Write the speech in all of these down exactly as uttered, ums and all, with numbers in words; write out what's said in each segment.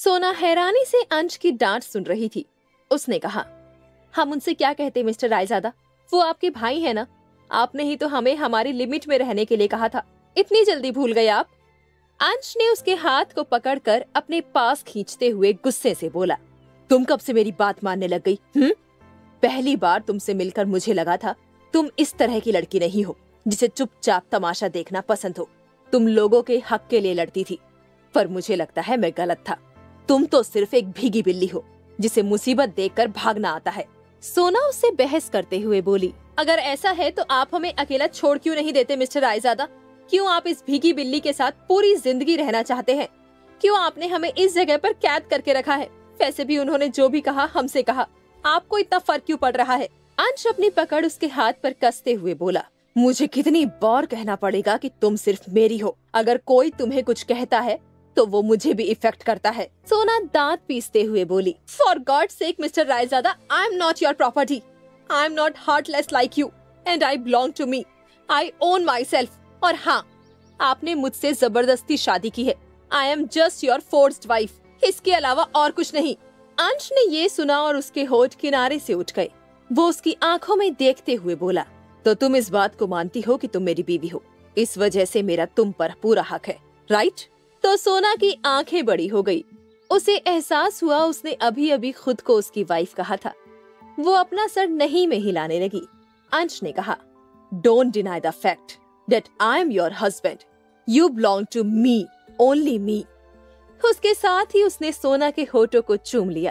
सोना हैरानी से अंश की डांट सुन रही थी। उसने कहा, हम उनसे क्या कहते मिस्टर रायजादा, वो आपके भाई है ना। आपने ही तो हमें हमारी लिमिट में रहने के लिए कहा था, इतनी जल्दी भूल गए आप। अंश ने उसके हाथ को पकड़कर अपने पास खींचते हुए गुस्से से बोला, तुम कब से मेरी बात मानने लग गई? हम्म पहली बार तुमसे मिलकर मुझे लगा था तुम इस तरह की लड़की नहीं हो जिसे चुपचाप तमाशा देखना पसंद हो। तुम लोगों के हक के लिए लड़ती थी, पर मुझे लगता है मैं गलत था। तुम तो सिर्फ एक भीगी बिल्ली हो जिसे मुसीबत देखकर भागना आता है। सोना उससे बहस करते हुए बोली, अगर ऐसा है तो आप हमें अकेला छोड़ क्यों नहीं देते मिस्टर रायजादा? क्यों आप इस भीगी बिल्ली के साथ पूरी जिंदगी रहना चाहते हैं? क्यों आपने हमें इस जगह पर कैद करके रखा है? वैसे भी उन्होंने जो भी कहा हमसे कहा, आपको इतना फर्क क्यों पड़ रहा है? अंश अपनी पकड़ उसके हाथ पर कसते हुए बोला, मुझे कितनी बार कहना पड़ेगा कि तुम सिर्फ मेरी हो। अगर कोई तुम्हें कुछ कहता है तो वो मुझे भी इफेक्ट करता है। सोना दांत पीसते हुए बोली, for God sake Mister Raizada, I am not your property. I am not heartless like you and I belong to me. I own my self. और हाँ, आपने मुझसे जबरदस्ती शादी की है। I am just your forced wife, इसके अलावा और कुछ नहीं। अंश ने ये सुना और उसके होठ किनारे से उठ गए। वो उसकी आंखों में देखते हुए बोला, तो तुम इस बात को मानती हो कि तुम मेरी बीवी हो, इस वजह से मेरा तुम पर पूरा हक है, राइट? तो सोना की आंखें बड़ी हो गई। उसे एहसास हुआ उसने अभी अभी खुद को उसकी वाइफ कहा था। वो अपना सर नहीं में हिलाने लगी। अंश ने कहा, don't deny the fact that I am your husband. You belong to me, only me. उसके साथ ही उसने सोना के होठों को चूम लिया।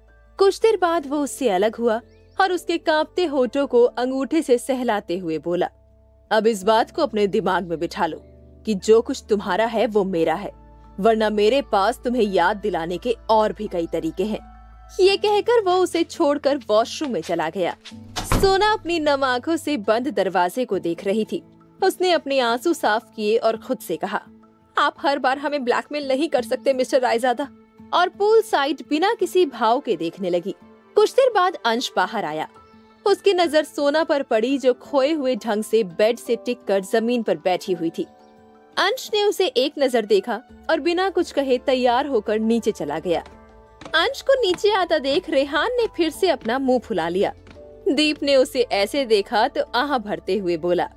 कुछ देर बाद वो उससे अलग हुआ और उसके कांपते होठों को अंगूठे से सहलाते हुए बोला, अब इस बात को अपने दिमाग में बिठा लो कि जो कुछ तुम्हारा है वो मेरा है, वरना मेरे पास तुम्हें याद दिलाने के और भी कई तरीके हैं। ये कहकर वो उसे छोड़कर वॉशरूम में चला गया। सोना अपनी नम आंखों से बंद दरवाजे को देख रही थी। उसने अपने आंसू साफ किए और खुद से कहा, आप हर बार हमें ब्लैकमेल नहीं कर सकते मिस्टर रायजादा। और पूल साइड बिना किसी भाव के देखने लगी। कुछ देर बाद अंश बाहर आया। उसकी नजर सोना पर पड़ी जो खोए हुए ढंग से बेड से टिक कर जमीन पर बैठी हुई थी। अंश ने उसे एक नजर देखा और बिना कुछ कहे तैयार होकर नीचे चला गया। अंश को नीचे आता देख रेहान ने फिर से अपना मुंह फुला लिया। दीप ने उसे ऐसे देखा तो आह भरते हुए बोला,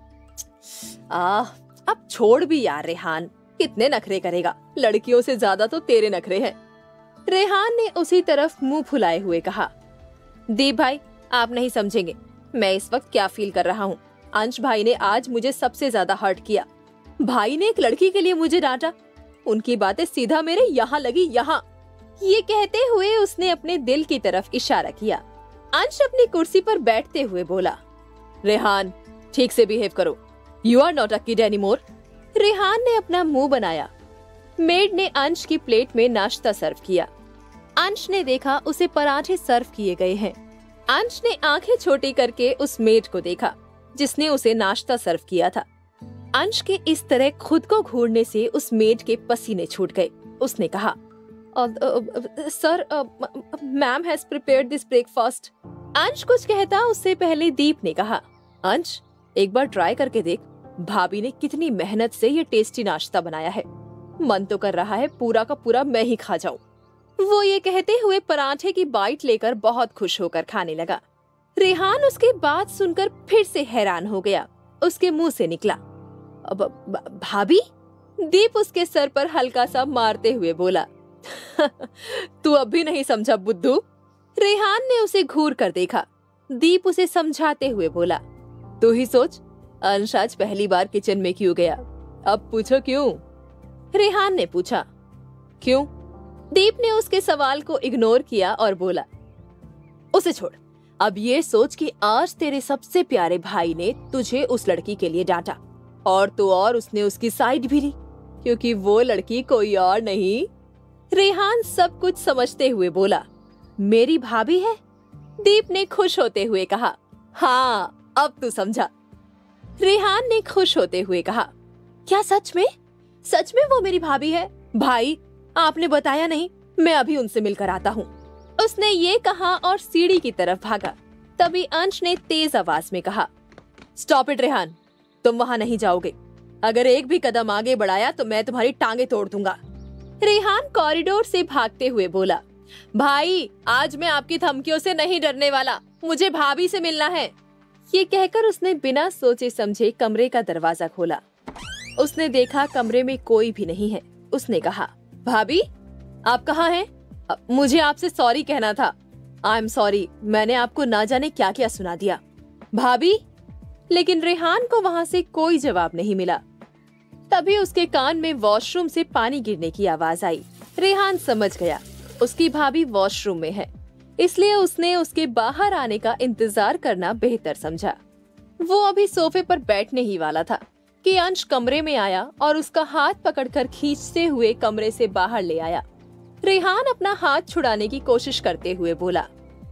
आह अब छोड़ भी यार रेहान, कितने नखरे करेगा, लड़कियों से ज्यादा तो तेरे नखरे हैं। रेहान ने उसी तरफ मुंह फुलाए हुए कहा, दीप भाई आप नहीं समझेंगे मैं इस वक्त क्या फील कर रहा हूँ। अंश भाई ने आज मुझे सबसे ज्यादा हर्ट किया। भाई ने एक लड़की के लिए मुझे डांटा, उनकी बातें सीधा मेरे यहाँ लगी, यहाँ। ये कहते हुए उसने अपने दिल की तरफ इशारा किया। अंश अपनी कुर्सी पर बैठते हुए बोला, रेहान ठीक से बिहेव करो, you are not a kid anymore. Rehan ने अपना मुंह बनाया। मेड ने अंश की प्लेट में नाश्ता सर्व किया। अंश ने देखा उसे पराठे सर्व किए गए हैं। अंश ने आंखें छोटी करके उस मेड को देखा जिसने उसे नाश्ता सर्व किया था। अंश के इस तरह खुद को घूरने से उस मेड के पसीने छूट गए। उसने कहा, sir ma'am has prepared this breakfast. Ansh कुछ कहता उससे पहले दीप ने कहा, अंश एक बार ट्राई करके देख, भाभी ने कितनी मेहनत से ये टेस्टी नाश्ता बनाया है। मन तो कर रहा है पूरा का पूरा मैं ही खा जाऊं। वो ये कहते हुए पराठे की बाइट लेकर बहुत खुश होकर खाने लगा। रेहान उसकी बात सुनकर फिर से हैरान हो गया। उसके मुंह से निकला, भाभी? दीप उसके सर पर हल्का सा मारते हुए बोला, तू अभी नहीं समझा बुद्धू। रेहान ने उसे घूर कर देखा। दीप उसे समझाते हुए बोला, तू ही सोच, अंश आज पहली बार किचन में क्यों गया? अब पूछो क्यों? रेहान ने पूछा, क्यों? दीप ने उसके सवाल को इग्नोर किया और बोला, उसे छोड़, अब ये सोच कि आज तेरे सबसे प्यारे भाई ने तुझे उस लड़की के लिए डांटा, और तो और उसने उसकी साइड भी ली, क्योंकि वो लड़की कोई और नहीं। रेहान सब कुछ समझते हुए बोला, मेरी भाभी है? दीप ने खुश होते हुए कहा, हाँ अब तू समझा। रेहान ने खुश होते हुए कहा, क्या सच में? सच में वो मेरी भाभी है? भाई आपने बताया नहीं, मैं अभी उनसे मिलकर आता हूँ। उसने ये कहा और सीढ़ी की तरफ भागा। तभी अंश ने तेज आवाज में कहा, स्टॉप इट रेहान, तुम वहाँ नहीं जाओगे। अगर एक भी कदम आगे बढ़ाया तो मैं तुम्हारी टांगे तोड़ दूंगा। रेहान कॉरिडोर से भागते हुए बोला, भाई आज मैं आपकी धमकियों से नहीं डरने वाला, मुझे भाभी से मिलना है। ये कहकर उसने बिना सोचे समझे कमरे का दरवाजा खोला। उसने देखा कमरे में कोई भी नहीं है। उसने कहा, भाभी आप कहाँ हैं? मुझे आपसे सॉरी कहना था। आई एम सॉरी, मैंने आपको ना जाने क्या क्या सुना दिया। भाभी, लेकिन रेहान को वहाँ से कोई जवाब नहीं मिला। तभी उसके कान में वॉशरूम से पानी गिरने की आवाज आई। रेहान समझ गया उसकी भाभी वॉशरूम में है, इसलिए उसने उसके बाहर आने का इंतजार करना बेहतर समझा। वो अभी सोफे पर बैठने ही वाला था कि अंश कमरे में आया और उसका हाथ पकड़कर खींचते हुए कमरे से बाहर ले आया। रेहान अपना हाथ छुड़ाने की कोशिश करते हुए बोला,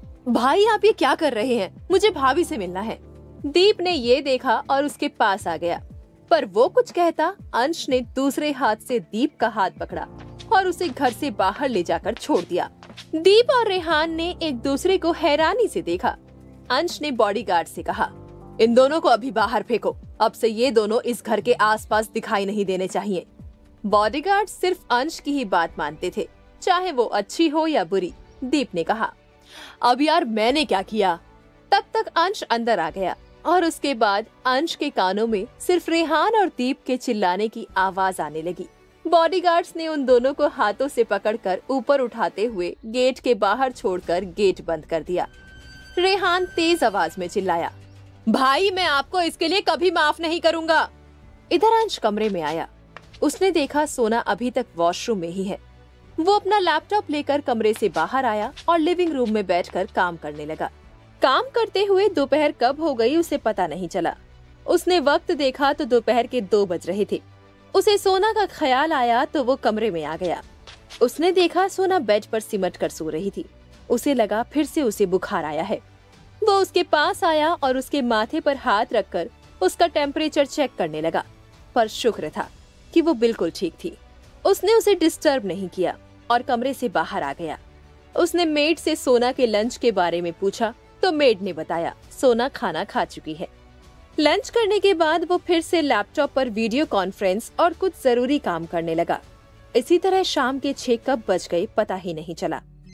भाई आप ये क्या कर रहे हैं? मुझे भाभी से मिलना है। दीप ने ये देखा और उसके पास आ गया, पर वो कुछ कहता अंश ने दूसरे हाथ से दीप का हाथ पकड़ा और उसे घर से बाहर ले जाकर छोड़ दिया। दीप और रेहान ने एक दूसरे को हैरानी से देखा। अंश ने बॉडीगार्ड से कहा, इन दोनों को अभी बाहर फेंको, अब से ये दोनों इस घर के आसपास दिखाई नहीं देने चाहिए। बॉडीगार्ड सिर्फ अंश की ही बात मानते थे, चाहे वो अच्छी हो या बुरी। दीप ने कहा, अब यार मैंने क्या किया? तब तक अंश अंदर आ गया और उसके बाद अंश के कानों में सिर्फ रेहान और दीप के चिल्लाने की आवाज आने लगी। बॉडीगार्ड्स ने उन दोनों को हाथों से पकड़कर ऊपर उठाते हुए गेट के बाहर छोड़कर गेट बंद कर दिया। रेहान तेज आवाज में चिल्लाया, भाई मैं आपको इसके लिए कभी माफ नहीं करूंगा। इधर अंश कमरे में आया। उसने देखा सोना अभी तक वॉशरूम में ही है। वो अपना लैपटॉप लेकर कमरे से बाहर आया और लिविंग रूम में बैठकर काम करने लगा। काम करते हुए दोपहर कब हो गई उसे पता नहीं चला। उसने वक्त देखा तो दोपहर के दो बज रहे थे। उसे सोना का ख्याल आया तो वो कमरे में आ गया। उसने देखा सोना बेड पर सिमट कर सो रही थी। उसे लगा फिर से उसे बुखार आया है। वो उसके पास आया और उसके माथे पर हाथ रखकर उसका टेम्परेचर चेक करने लगा, पर शुक्र था कि वो बिल्कुल ठीक थी। उसने उसे डिस्टर्ब नहीं किया और कमरे से बाहर आ गया। उसने मेड से सोना के लंच के बारे में पूछा तो मेड ने बताया सोना खाना खा चुकी है। लंच करने के बाद वो फिर से लैपटॉप पर वीडियो कॉन्फ्रेंस और कुछ जरूरी काम करने लगा। इसी तरह शाम के छह कब बज गए पता ही नहीं चला।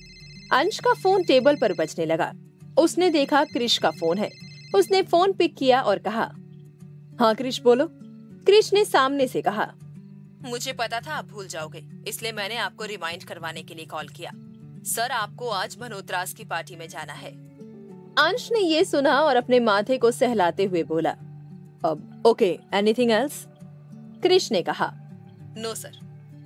अंश का फोन टेबल पर बजने लगा। उसने देखा क्रिश का फोन है। उसने फोन पिक किया और कहा, हाँ क्रिश बोलो। क्रिश ने सामने से कहा, मुझे पता था आप भूल जाओगे, इसलिए मैंने आपको रिमाइंड करवाने के लिए कॉल किया। सर आपको आज मनोत्रास की पार्टी में जाना है। अंश ने ये सुना और अपने माथे को सहलाते हुए बोला, अब ओके, एनीथिंग एल्स? क्रिश ने कहा, नो सर।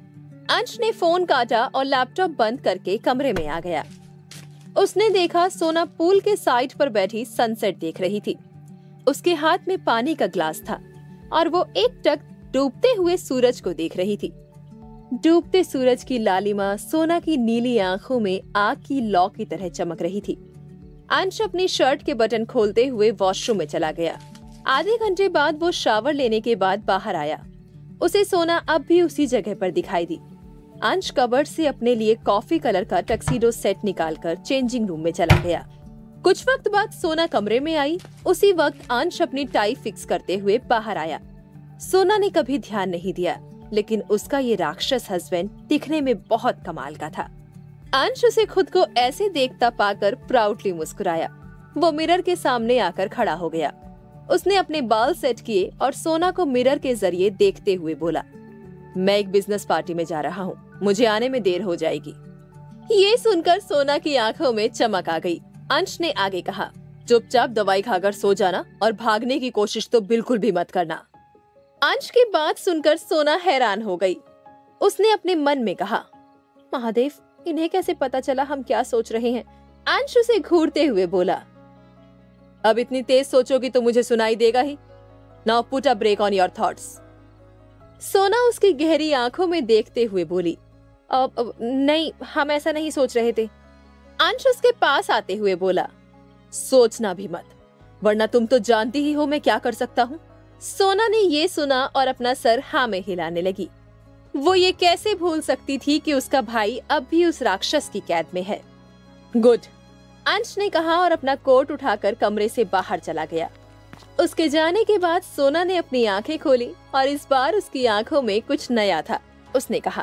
अंश ने फोन काटा और लैपटॉप बंद करके कमरे में आ गया। उसने देखा सोना पूल के साइड पर बैठी सनसेट देख रही थी। उसके हाथ में पानी का ग्लास था और वो एक टक डूबते हुए सूरज को देख रही थी। डूबते सूरज की लालिमा सोना की नीली आंखों में आग की लौ की तरह चमक रही थी। अंश अपनी शर्ट के बटन खोलते हुए वॉशरूम में चला गया। आधे घंटे बाद वो शावर लेने के बाद बाहर आया। उसे सोना अब भी उसी जगह पर दिखाई दी। अंश कबर्ड से अपने लिए कॉफी कलर का टक्सीडो सेट निकालकर चेंजिंग रूम में चला गया। कुछ वक्त बाद सोना कमरे में आई। उसी वक्त अंश अपनी टाई फिक्स करते हुए बाहर आया। सोना ने कभी ध्यान नहीं दिया, लेकिन उसका ये राक्षस हस्बैंड दिखने में बहुत कमाल का था। अंश उसे खुद को ऐसे देखता पाकर प्राउडली मुस्कुराया। वो मिरर के सामने आकर खड़ा हो गया। उसने अपने बाल सेट किए और सोना को मिरर के जरिए देखते हुए बोला, मैं एक बिजनेस पार्टी में जा रहा हूँ, मुझे आने में देर हो जाएगी। ये सुनकर सोना की आंखों में चमक आ गई। अंश ने आगे कहा, चुपचाप दवाई खाकर सो जाना और भागने की कोशिश तो बिल्कुल भी मत करना। अंश की बात सुनकर सोना हैरान हो गई। उसने अपने मन में कहा, महादेव, इन्हें कैसे पता चला हम क्या सोच रहे हैं? अंश उसे घूरते हुए बोला, अब इतनी तेज सोचोगी तो मुझे सुनाई देगा ही। Now put a brake on your thoughts. Sona उसकी गहरी आंखों में देखते हुए बोली, अब, अब नहीं, हम ऐसा नहीं सोच रहे थे। अंश उसके पास आते हुए बोला, सोचना भी मत, वरना तुम तो जानती ही हो मैं क्या कर सकता हूँ। सोना ने ये सुना और अपना सर हाँ में हिलाने लगी। वो ये कैसे भूल सकती थी कि उसका भाई अब भी उस राक्षस की कैद में है। गुड, अंश ने कहा और अपना कोट उठाकर कमरे से बाहर चला गया। उसके जाने के बाद सोना ने अपनी आंखें खोली और इस बार उसकी आंखों में कुछ नया था। उसने कहा,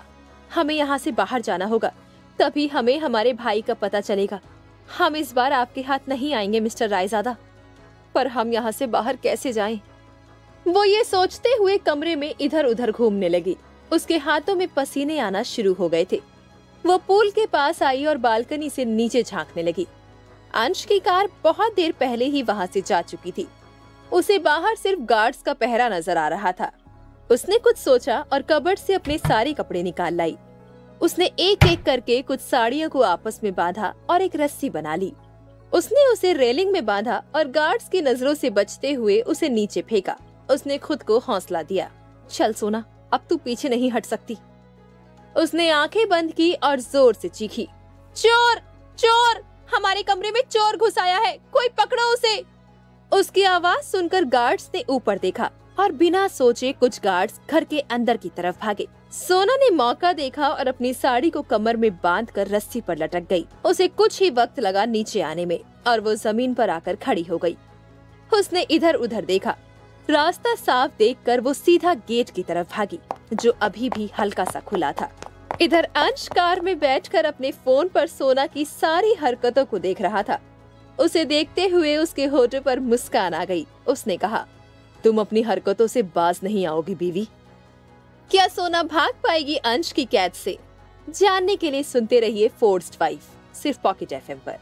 हमें यहाँ से बाहर जाना होगा, तभी हमें हमारे भाई का पता चलेगा। हम इस बार आपके हाथ नहीं आएंगे मिस्टर रायजादा, पर हम यहाँ से बाहर कैसे जाएं? वो ये सोचते हुए कमरे में इधर उधर घूमने लगी। उसके हाथों में पसीने आना शुरू हो गए थे। वो पूल के पास आई और बालकनी से नीचे झांकने लगी। अंश की कार बहुत देर पहले ही वहाँ से जा चुकी थी। उसे बाहर सिर्फ गार्ड्स का पहरा नजर आ रहा था। उसने कुछ सोचा और कबर्ड से अपने सारे कपड़े निकाल लाई। उसने एक एक करके कुछ साड़ियों को आपस में बांधा और एक रस्सी बना ली। उसने उसे रेलिंग में बांधा और गार्ड्स की नजरों से बचते हुए उसे नीचे फेंका। उसने खुद को हौसला दिया, चल सोना, अब तू पीछे नहीं हट सकती। उसने आंखें बंद की और जोर से चीखी, चोर चोर, हमारे कमरे में चोर घुस आया है, कोई पकड़ो उसे। उसकी आवाज सुनकर गार्ड्स ने ऊपर देखा और बिना सोचे कुछ गार्ड्स घर के अंदर की तरफ भागे। सोना ने मौका देखा और अपनी साड़ी को कमर में बांधकर रस्सी पर लटक गई। उसे कुछ ही वक्त लगा नीचे आने में और वो जमीन पर आकर खड़ी हो गई। उसने इधर उधर देखा। रास्ता साफ देखकर वो सीधा गेट की तरफ भागी, जो अभी भी हल्का सा खुला था। इधर अंश कार में बैठकर अपने फोन पर सोना की सारी हरकतों को देख रहा था। उसे देखते हुए उसके होठों पर मुस्कान आ गई। उसने कहा, तुम अपनी हरकतों से बाज नहीं आओगी बीवी। क्या सोना भाग पाएगी अंश की कैद से? जानने के लिए सुनते रहिए फोर्स्ड वाइफ, सिर्फ पॉकेट एफएम पर।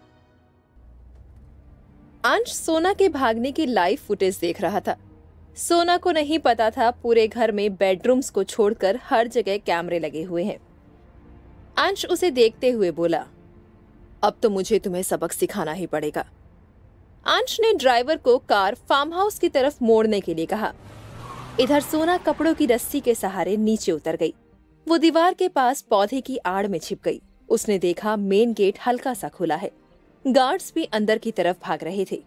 अंश सोना के भागने की लाइव फुटेज देख रहा था। सोना को नहीं पता था पूरे घर में बेडरूम्स को छोड़कर हर जगह कैमरे लगे हुए हैं। अंश उसे देखते हुए बोला, अब तो मुझे तुम्हें सबक सिखाना ही पड़ेगा। अंश ने ड्राइवर को कार फार्म हाउस की तरफ मोड़ने के लिए कहा। इधर सोना कपड़ों की रस्सी के सहारे नीचे उतर गई। वो दीवार के पास पौधे की आड़ में छिप गई। उसने देखा मेन गेट हल्का सा खुला है। गार्ड्स भी अंदर की तरफ भाग रहे थे।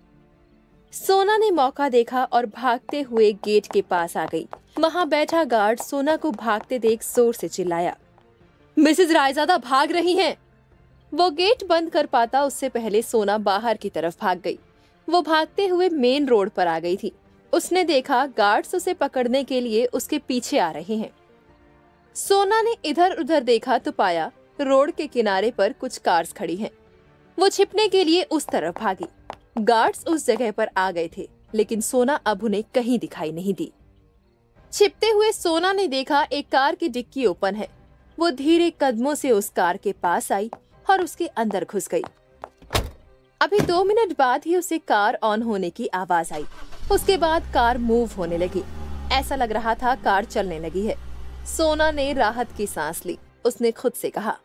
सोना ने मौका देखा और भागते हुए गेट के पास आ गई। वहाँ बैठा गार्ड सोना को भागते देख जोर से चिल्लाया, मिसेज रायजादा भाग रही हैं। वो गेट बंद कर पाता उससे पहले सोना बाहर की तरफ भाग गई। वो भागते हुए मेन रोड पर आ गई थी। उसने देखा गार्ड्स उसे पकड़ने के लिए उसके पीछे आ रहे हैं। सोना ने इधर उधर देखा तो पाया रोड के किनारे पर कुछ कार्स खड़ी हैं। वो छिपने के लिए उस तरफ भागी। गार्ड्स उस जगह पर आ गए थे, लेकिन सोना अब उन्हें कहीं दिखाई नहीं दी। छिपते हुए सोना ने देखा एक कार की डिक्की ओपन है। वो धीरे कदमों से उस कार के पास आई और उसके अंदर घुस गई। अभी दो मिनट बाद ही उसे कार ऑन होने की आवाज आई। उसके बाद कार मूव होने लगी। ऐसा लग रहा था कार चलने लगी है। सोना ने राहत की सांस ली। उसने खुद से कहा,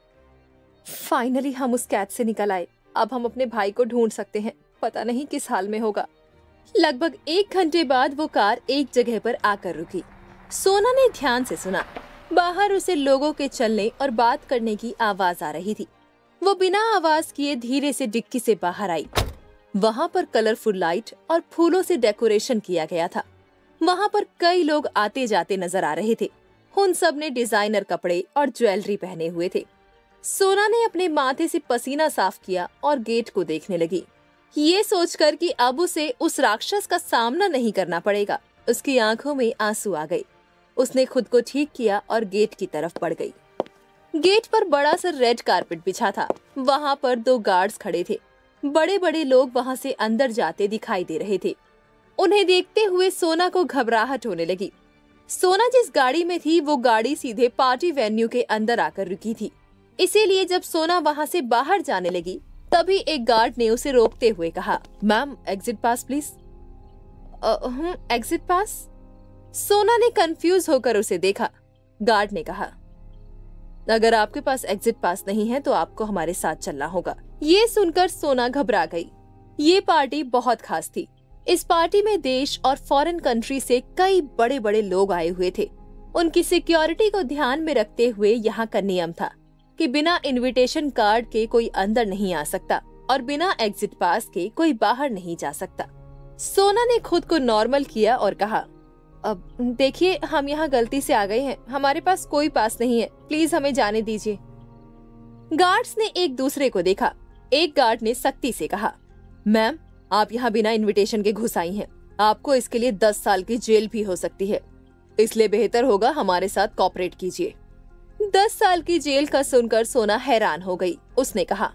फाइनली हम उस कैद से निकल आए। अब हम अपने भाई को ढूंढ सकते हैं। पता नहीं किस हाल में होगा। लगभग एक घंटे बाद वो कार एक जगह पर आकर रुकी। सोना ने ध्यान से सुना। बाहर उसे लोगों के चलने और बात करने की आवाज आ रही थी। वो बिना आवाज किए धीरे से डिक्की से बाहर आई। वहाँ पर कलरफुल लाइट और फूलों से डेकोरेशन किया गया था। वहाँ पर कई लोग आते जाते नजर आ रहे थे। उन सब ने डिजाइनर कपड़े और ज्वेलरी पहने हुए थे। सोना ने अपने माथे से पसीना साफ किया और गेट को देखने लगी, ये सोचकर कि अब उसे उस राक्षस का सामना नहीं करना पड़ेगा। उसकी आंखों में आंसू आ गए। उसने खुद को ठीक किया और गेट की तरफ बढ़ गई। गेट पर बड़ा सा रेड कारपेट बिछा था। वहाँ पर दो गार्ड्स खड़े थे। बड़े बड़े लोग वहाँ से अंदर जाते दिखाई दे रहे थे। उन्हें देखते हुए सोना को घबराहट होने लगी। सोना जिस गाड़ी में थी वो गाड़ी सीधे पार्टी वेन्यू के अंदर आकर रुकी थी। इसीलिए जब सोना वहाँ से बाहर जाने लगी तभी एक गार्ड ने उसे रोकते हुए कहा, मैम एग्जिट पास प्लीज। हम एग्जिट पास? सोना ने कंफ्यूज होकर उसे देखा। गार्ड ने कहा, अगर आपके पास एग्जिट पास नहीं है तो आपको हमारे साथ चलना होगा। ये सुनकर सोना घबरा गई। ये पार्टी बहुत खास थी। इस पार्टी में देश और फॉरेन कंट्री से कई बड़े बड़े लोग आए हुए थे। उनकी सिक्योरिटी को ध्यान में रखते हुए यहाँ का नियम था कि बिना इनविटेशन कार्ड के कोई अंदर नहीं आ सकता और बिना एग्जिट पास के कोई बाहर नहीं जा सकता। सोना ने खुद को नॉर्मल किया और कहा, अब देखिए हम यहाँ गलती से आ गए हैं, हमारे पास कोई पास नहीं है, प्लीज हमें जाने दीजिए। गार्ड्स ने एक दूसरे को देखा। एक गार्ड ने सख्ती से कहा, मैम आप यहाँ बिना इनविटेशन के घुस आई हैं, आपको इसके लिए दस साल की जेल भी हो सकती है, इसलिए बेहतर होगा हमारे साथ कोऑपरेट कीजिए। दस साल की जेल का सुनकर सोना हैरान हो गई। उसने कहा,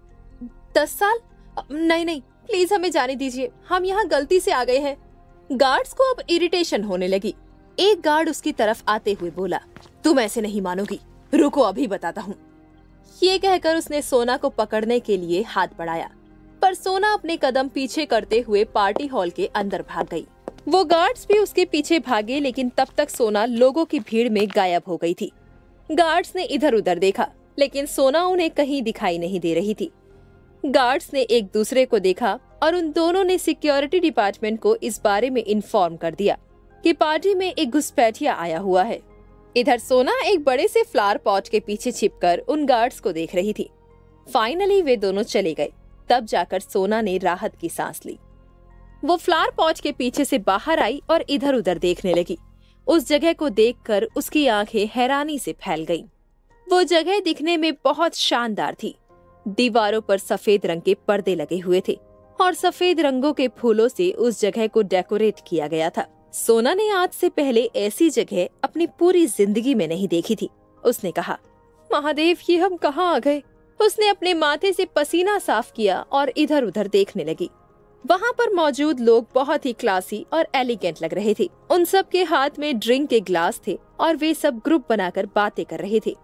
दस साल? नहीं नहीं, प्लीज हमें जाने दीजिए, हम यहाँ गलती से आ गए हैं। गार्ड्स को अब इरिटेशन होने लगी। एक गार्ड उसकी तरफ आते हुए बोला, तुम ऐसे नहीं मानोगी, रुको अभी बताता हूँ। ये कहकर उसने सोना को पकड़ने के लिए हाथ बढ़ाया, पर सोना अपने कदम पीछे करते हुए पार्टी हॉल के अंदर भाग गई। वो गार्ड्स भी उसके पीछे भागे, लेकिन तब तक सोना लोगों की भीड़ में गायब हो गई थी। गार्ड्स ने इधर उधर देखा, लेकिन सोना उन्हें कहीं दिखाई नहीं दे रही थी। गार्ड्स ने एक दूसरे को देखा और उन दोनों ने सिक्योरिटी डिपार्टमेंट को इस बारे में इन्फॉर्म कर दिया कि पार्टी में एक घुसपैठिया आया हुआ है। इधर सोना एक बड़े से फ्लावर पॉट के पीछे छिपकर उन गार्ड्स को देख रही थी। फाइनली वे दोनों चले गए। तब जाकर सोना ने राहत की सांस ली। वो फ्लावर पॉट के पीछे से बाहर आई और इधर उधर देखने लगी। उस जगह को देखकर उसकी आंखें हैरानी से फैल गईं। वो जगह दिखने में बहुत शानदार थी। दीवारों पर सफेद रंग के पर्दे लगे हुए थे और सफेद रंगों के फूलों से उस जगह को डेकोरेट किया गया था। सोना ने आज से पहले ऐसी जगह अपनी पूरी जिंदगी में नहीं देखी थी। उसने कहा, महादेव, ये हम कहाँ आ गए? उसने अपने माथे से पसीना साफ किया और इधर उधर देखने लगी। वहाँ पर मौजूद लोग बहुत ही क्लासी और एलिगेंट लग रहे थे। उन सब के हाथ में ड्रिंक के ग्लास थे और वे सब ग्रुप बनाकर बातें कर रहे थे।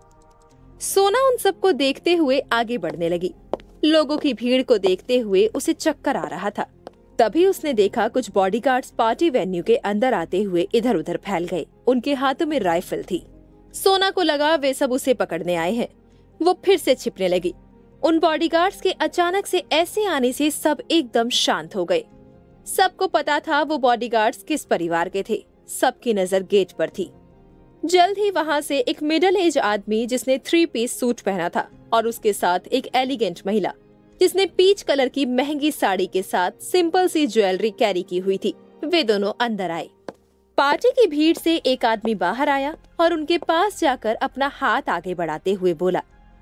सोना उन सबको देखते हुए आगे बढ़ने लगी। लोगों की भीड़ को देखते हुए उसे चक्कर आ रहा था। तभी उसने देखा कुछ बॉडीगार्ड्स पार्टी वेन्यू के अंदर आते हुए इधर उधर फैल गए। उनके हाथों में राइफल थी। सोना को लगा वे सब उसे पकड़ने आए हैं। वो फिर से छिपने लगी। उन बॉडीगार्ड्स के अचानक से ऐसे आने से सब एकदम शांत हो गए। सबको पता था वो बॉडीगार्ड्स किस परिवार के थे। सबकी नजर गेट पर थी। जल्द ही वहाँ से एक मिडिल एज आदमी जिसने थ्री पीस सूट पहना था और उसके साथ एक एलिगेंट महिला जिसने पीच कलर की महंगी साड़ी के साथ सिंपल सी ज्वेलरी कैरी की हुई थी, वे दोनों अंदर आए। पार्टी की भीड़ से एक आदमी बाहर आया और उनके पास जाकर अपना हाथ आगे बढ़ाते हुए बोला,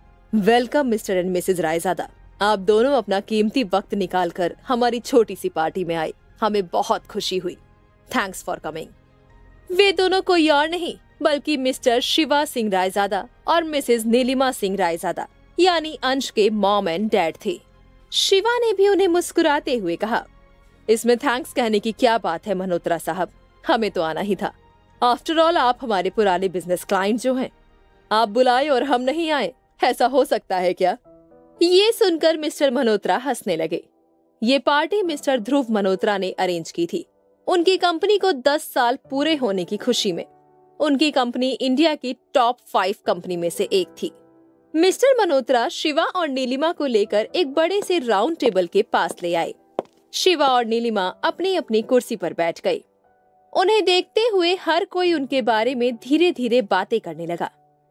welcome Mister and Mrs Raizada. आप दोनों अपना कीमती वक्त निकालकर हमारी छोटी सी पार्टी में आए। हमें बहुत खुशी हुई। Thanks for coming. वे दोनों कोई और नहीं बल्कि मिस्टर शिवा सिंह रायजादा और मिसेज नीलिमा सिंह रायजादा यानी अंश के मॉम एंड डैड थे। शिवा ने भी उन्हें मुस्कुराते हुए कहा, इसमें थैंक्स कहने की क्या बात है मल्होत्रा साहब, हमें तो आना ही था। आफ्टर ऑल आप हमारे पुराने बिजनेस क्लाइंट जो हैं। आप बुलाए और हम नहीं आए, ऐसा हो सकता है क्या? ये सुनकर मिस्टर मल्होत्रा हंसने लगे। ये पार्टी मिस्टर ध्रुव मल्होत्रा ने अरेंज की थी। उनकी कंपनी को दस साल पूरे होने की खुशी में। उनकी कंपनी इंडिया की टॉप फाइव कंपनी में से एक थी। मिस्टर मल्होत्रा शिवा और नीलिमा को लेकर एक बड़े से राउंड टेबल के पास ले आए। शिवा और नीलिमा अपनी अपनी कुर्सी पर बैठ गए। उन्हें देखते हुए हर कोई उनके बारे में धीरे धीरे बातें करने लगा।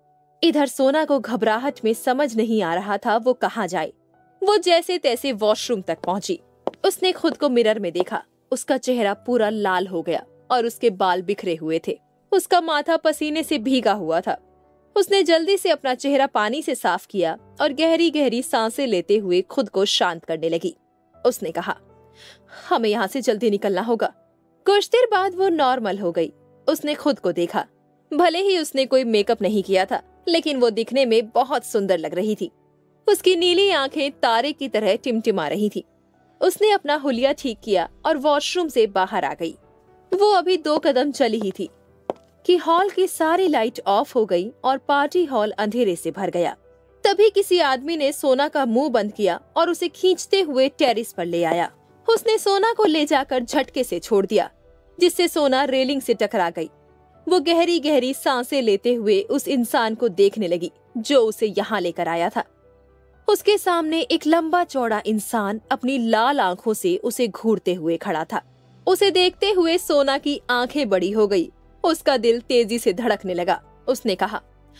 इधर सोना को घबराहट में समझ नहीं आ रहा था वो कहाँ जाए। वो जैसे तैसे वॉशरूम तक पहुंची। उसने खुद को मिरर में देखा। उसका चेहरा पूरा लाल हो गया और उसके बाल बिखरे हुए थे। उसका माथा पसीने से भीगा हुआ था। उसने जल्दी से अपना चेहरा पानी से साफ किया और गहरी गहरी सांसें लेते हुए खुद को शांत करने लगी। उसने कहा, हमें यहाँ से जल्दी निकलना होगा। कुछ देर बाद वो नॉर्मल हो गई। उसने खुद को देखा। भले ही उसने कोई मेकअप नहीं किया था, लेकिन वो दिखने में बहुत सुंदर लग रही थी। उसकी नीली आंखें तारे की तरह टिमटिमा रही थी। उसने अपना हुलिया ठीक किया और वॉशरूम से बाहर आ गई। वो अभी दो कदम चली ही थी कि हॉल की सारी लाइट ऑफ हो गई और पार्टी हॉल अंधेरे से भर गया। तभी किसी आदमी ने सोना का मुंह बंद किया और उसे खींचते हुए टेरिस पर ले आया। उसने सोना को ले जाकर झटके से छोड़ दिया, जिससे सोना रेलिंग से टकरा गई। वो गहरी गहरी सांसें लेते हुए उस इंसान को देखने लगी जो उसे यहाँ लेकर आया था। उसके सामने एक लंबा चौड़ा इंसान अपनी लाल आंखों से उसे घूरते हुए खड़ा था। उसे देखते हुए सोना की आंखें बड़ी हो गई। उसका दिल तेजी से धड़कने लगा। उसने कहा,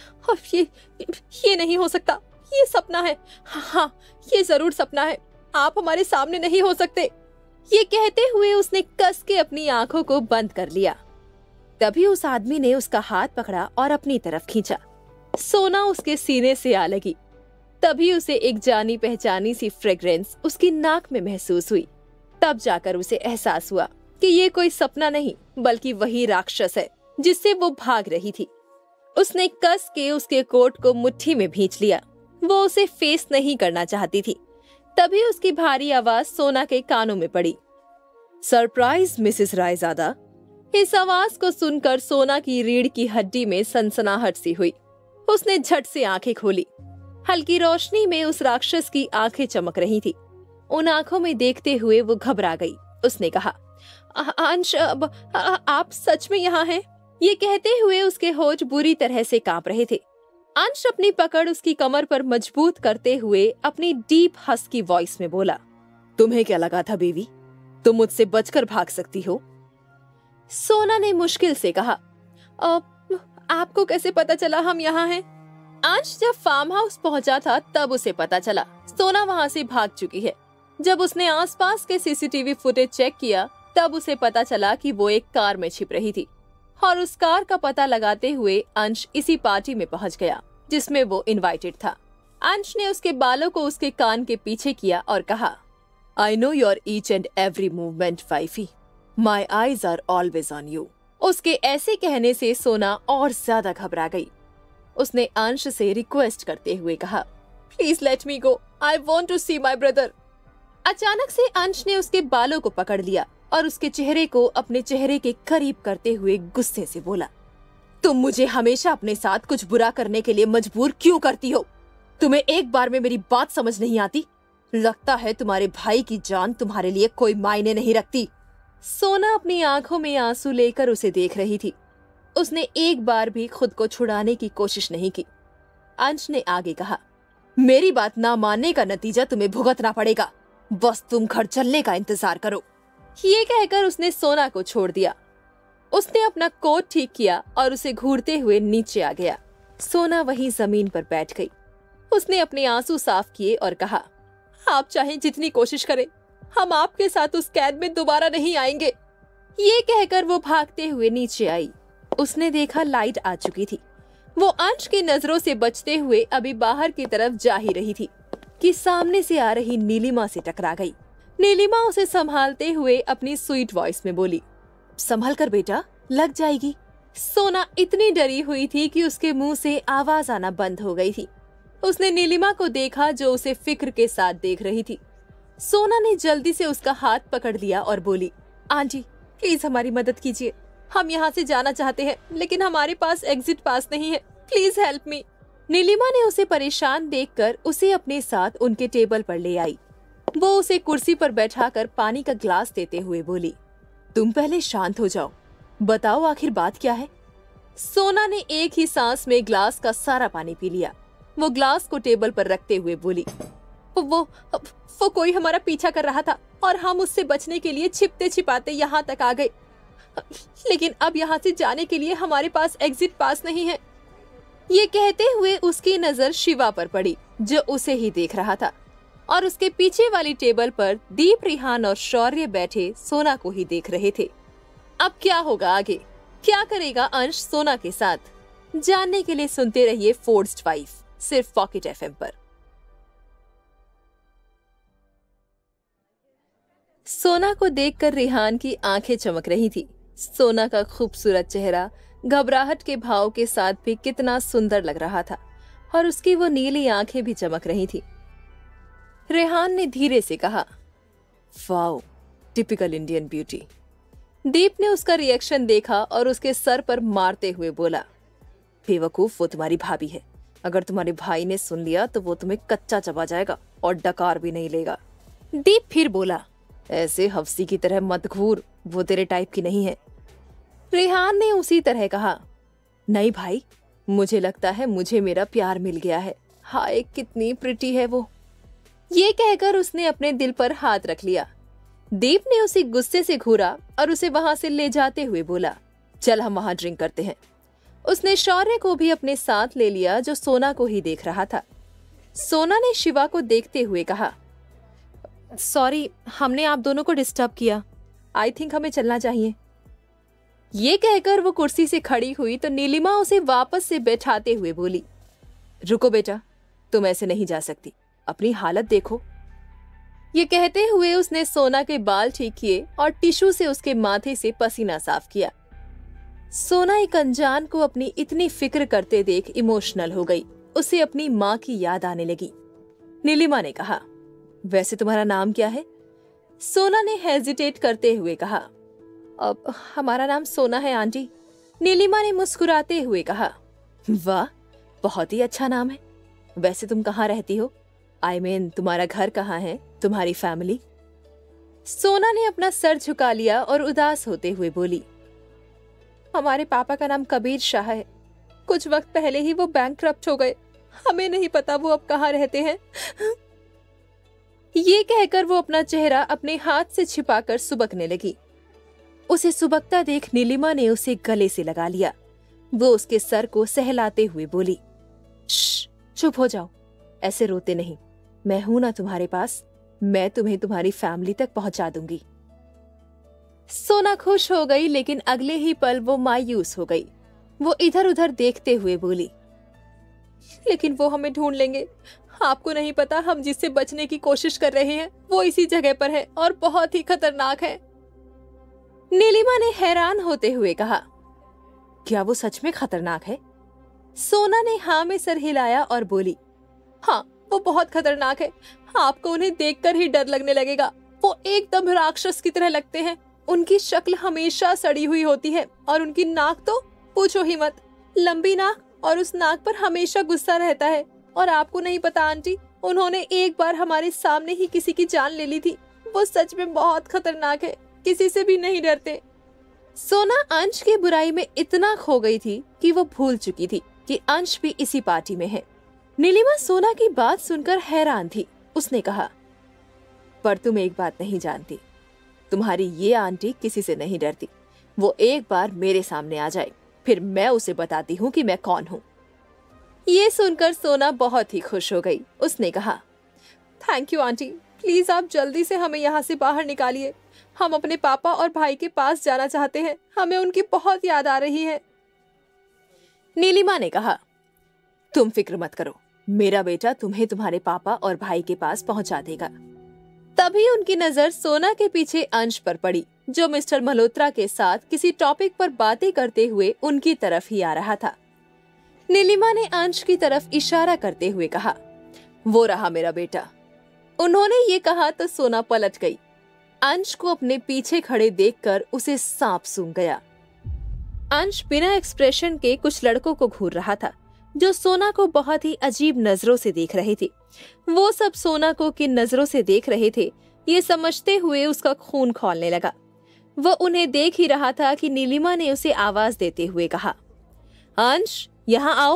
ये ये नहीं हो सकता, ये सपना है। हाँ हाँ, ये जरूर सपना है। आप हमारे सामने नहीं हो सकते। ये कहते हुए उसने कस के अपनी आंखों को बंद कर लिया। तभी उस आदमी ने उसका हाथ पकड़ा और अपनी तरफ खींचा। सोना उसके सीने से आ लगी। तभी उसे एक जानी पहचानी सी फ्रेग्रेंस उसकी नाक में महसूस हुई। तब जाकर उसे एहसास हुआ कि ये कोई सपना नहीं बल्कि वही राक्षस है जिससे वो भाग रही थी। उसने कस के उसके कोट को मुट्ठी में भींच लिया। वो उसे फेस नहीं करना चाहती थी। तभी उसकी भारी आवाज सोना के कानों में पड़ी। Surprise Mrs Raizada. इस आवाज को सुनकर सोना की रीढ़ की हड्डी में सनसनाहट सी हुई। उसने झट से आंखें खोली। हल्की रोशनी में उस राक्षस की आंखें चमक रही थी। उन आंखों में देखते हुए वो घबरा गई। उसने कहा, अंश, अब आप सच में यहाँ हैं? ये कहते हुए उसके होठ बुरी तरह से कांप रहे थे। अंश अपनी पकड़ उसकी कमर पर मजबूत करते हुए अपनी डीप हस्की वॉइस में बोला, तुम्हें क्या लगा था बेबी, तुम मुझसे बचकर भाग सकती हो? सोना ने मुश्किल से कहा, आपको कैसे पता चला हम यहाँ हैं? अंश जब फार्म हाउस पहुंचा था तब उसे पता चला सोना वहां से भाग चुकी है। जब उसने आसपास के सीसीटीवी फुटेज चेक किया तब उसे पता चला कि वो एक कार में छिप रही थी और उस कार का पता लगाते हुए अंश इसी पार्टी में पहुंच गया जिसमें वो इनवाइटेड था। अंश ने उसके बालों को उसके कान के पीछे किया और कहा, I know your each and every movement wifey, my eyes are always on you. उसके ऐसे कहने से सोना और ज्यादा घबरा गई। उसने अंश से रिक्वेस्ट करते हुए कहा, please let me go, I want to see my brother. अचानक से अंश ने उसके बालों को पकड़ लिया और उसके चेहरे को अपने चेहरे के करीब करते हुए गुस्से से बोला, तुम मुझे हमेशा अपने साथ कुछ बुरा करने के लिए मजबूर क्यों करती हो? तुम्हें एक बार में मेरी बात समझ नहीं आती? लगता है तुम्हारे भाई की जान तुम्हारे लिए कोई मायने नहीं रखती। सोना अपनी आंखों में आंसू लेकर उसे देख रही थी। उसने एक बार भी खुद को छुड़ाने की कोशिश नहीं की। अंश ने आगे कहा, मेरी बात ना मानने का नतीजा तुम्हें भुगतना पड़ेगा, बस तुम घर चलने का इंतजार करो। ये कहकर उसने सोना को छोड़ दिया। उसने अपना कोट ठीक किया और उसे घूरते हुए नीचे आ गया। सोना वहीं जमीन पर बैठ गई। उसने अपने आंसू साफ किए और कहा, आप चाहे जितनी कोशिश करें, हम आपके साथ उस कैद में दोबारा नहीं आएंगे। ये कहकर वो भागते हुए नीचे आई। उसने देखा लाइट आ चुकी थी। वो अंश की नजरों से बचते हुए अभी बाहर की तरफ जा ही रही थी कि सामने से आ रही नीलिमा से टकरा गई। नीलिमा उसे संभालते हुए अपनी स्वीट वॉइस में बोली, संभल कर बेटा, लग जाएगी। सोना इतनी डरी हुई थी कि उसके मुंह से आवाज आना बंद हो गई थी। उसने नीलिमा को देखा जो उसे फिक्र के साथ देख रही थी। सोना ने जल्दी से उसका हाथ पकड़ लिया और बोली, आंटी प्लीज हमारी मदद कीजिए, हम यहाँ से जाना चाहते हैं लेकिन हमारे पास एग्जिट पास नहीं है, प्लीज हेल्प मी। नीलिमा ने उसे परेशान देखकर उसे अपने साथ उनके टेबल पर ले आई। वो उसे कुर्सी पर बैठाकर पानी का ग्लास देते हुए बोली, तुम पहले शांत हो जाओ, बताओ आखिर बात क्या है। सोना ने एक ही सांस में ग्लास का सारा पानी पी लिया। वो ग्लास को टेबल पर रखते हुए बोली, वो वो कोई हमारा पीछा कर रहा था और हम उससे बचने के लिए छिपते छिपाते यहाँ तक आ गए, लेकिन अब यहाँ से जाने के लिए हमारे पास एग्जिट पास नहीं है। ये कहते हुए उसकी नजर शिवा पर पड़ी जो उसे ही देख रहा था और उसके पीछे वाली टेबल पर दीप, रिहान और शौर्य बैठे सोना को ही देख रहे थे। अब क्या होगा आगे, क्या करेगा अंश सोना के साथ, जानने के लिए सुनते रहिए फोर्स्ड वाइफ, सिर्फ पॉकेट एफएम पर। सोना को देखकर रिहान की आंखें चमक रही थी। सोना का खूबसूरत चेहरा घबराहट के भाव के साथ भी कितना सुंदर लग रहा था और उसकी वो नीली आंखें भी चमक रही थी। रेहान ने धीरे से कहा, wow, typical Indian beauty. Deep ने उसका रिएक्शन देखा और उसके सर पर मारते हुए बोला, बेवकूफ, वो तुम्हारी भाभी है, अगर तुम्हारे भाई ने सुन लिया तो वो तुम्हें कच्चा चबा जाएगा और डकार भी नहीं लेगा। दीप फिर बोला, ऐसे हफ्सी की तरह मत घूर, वो तेरे टाइप की नहीं है। रेहान ने उसी तरह कहा, नहीं भाई, मुझे लगता है मुझे मेरा प्यार मिल गया है, हाय कितनी प्रिटी है वो। ये कहकर उसने अपने दिल पर हाथ रख लिया। दीप ने उसे गुस्से से घूरा और उसे वहां से ले जाते हुए बोला, चल हम वहां ड्रिंक करते हैं। उसने शौर्य को भी अपने साथ ले लिया जो सोना को ही देख रहा था। सोना ने शिवा को देखते हुए कहा, सॉरी, हमने आप दोनों को डिस्टर्ब किया, आई थिंक हमें चलना चाहिए। ये कहकर वो कुर्सी से खड़ी हुई तो नीलिमा उसे वापस से बैठाते हुए बोली, रुको बेटा, तुम ऐसे नहीं जा सकती, अपनी हालत देखो। ये कहते हुए उसने सोना के बाल ठीक किए और टिश्यू से उसके माथे से पसीना साफ किया। सोना एक अनजान को अपनी इतनी फिक्र करते देख इमोशनल हो गई। उसे अपनी माँ की याद आने लगी। नीलिमा ने कहा, वैसे तुम्हारा नाम क्या है? सोना ने हेजिटेट करते हुए कहा, अब हमारा नाम सोना है आंटी। नीलिमा ने मुस्कुराते हुए कहा, वाह, बहुत ही अच्छा नाम है। वैसे तुम कहाँ रहती हो? आई I मीन mean, तुम्हारा घर कहाँ है, तुम्हारी फैमिली? सोना ने अपना सर झुका लिया और उदास होते हुए बोली, हमारे पापा का नाम कबीर शाह है। कुछ वक्त पहले ही वो बैंकक्रप्ट हो गए। हमें नहीं पता वो अब कहाँ रहते हैं। ये कहकर वो अपना चेहरा अपने हाथ से छिपाकर सुबकने लगी। उसे सुबकता देख नीलिमा ने उसे गले से लगा लिया। वो उसके सर को सहलाते हुए बोली, श्श, चुप हो जाओ, ऐसे रोते नहीं। मैं हूं ना तुम्हारे पास, मैं तुम्हें तुम्हारी फैमिली तक पहुंचा दूंगी। सोना खुश हो गई, लेकिन अगले ही पल वो मायूस हो गई। वो इधर उधर देखते हुए बोली, लेकिन वो हमें ढूंढ लेंगे। आपको नहीं पता, हम जिससे बचने की कोशिश कर रहे हैं वो इसी जगह पर है और बहुत ही खतरनाक है। नीलिमा ने हैरान होते हुए कहा, क्या वो सच में खतरनाक है? सोना ने हाँ में सर हिलाया और बोली, हाँ, वो बहुत खतरनाक है। आपको उन्हें देखकर ही डर लगने लगेगा। वो एकदम राक्षस की तरह लगते हैं। उनकी शक्ल हमेशा सड़ी हुई होती है और उनकी नाक तो पूछो ही मत, लंबी नाक, और उस नाक पर हमेशा गुस्सा रहता है। और आपको नहीं पता आंटी, उन्होंने एक बार हमारे सामने ही किसी की जान ले ली थी। वो सच में बहुत खतरनाक है, किसी से भी नहीं डरते। सोना अंश की बुराई में इतना खो गई थी कि वो भूल चुकी थी कि अंश भी इसी पार्टी में है। नीलिमा सोना की बात सुनकर हैरान थी। उसने कहा, पर तुम एक बात नहीं जानती, तुम्हारी ये आंटी किसी से नहीं डरती। वो एक बार मेरे सामने आ जाए, फिर मैं उसे बताती हूँ कि मैं कौन हूँ। ये सुनकर सोना बहुत ही खुश हो गई। उसने कहा, थैंक यू आंटी, प्लीज आप जल्दी से हमें यहाँ से बाहर निकालिए। हम अपने पापा और भाई के पास जाना चाहते हैं। हमें उनकी बहुत याद आ रही है। नीलिमा ने कहा, तुम फिक्र मत करो, मेरा बेटा तुम्हें तुम्हारे पापा और भाई के पास पहुंचा देगा। तभी उनकी नजर सोना के पीछे अंश पर पड़ी, जो मिस्टर मल्होत्रा के साथ किसी टॉपिक पर बातें करते हुए उनकी तरफ ही आ रहा था। नीलिमा ने अंश की तरफ इशारा करते हुए कहा, वो रहा मेरा बेटा। उन्होंने ये कहा तो सोना पलट गई। अंश को अपने पीछे खड़े देखकर उसे सांप सूंघ गया। अंश बिना एक्सप्रेशन के कुछ लड़कों को घूर रहा था, जो सोना को बहुत ही अजीब नजरों से देख रहे थे। वो सब सोना को किन नजरों से देख रहे थे, ये समझते हुए उसका खून खौलने लगा। वो उन्हें देख ही रहा था कि नीलिमा ने उसे आवाज देते हुए कहा, अंश, यहाँ आओ।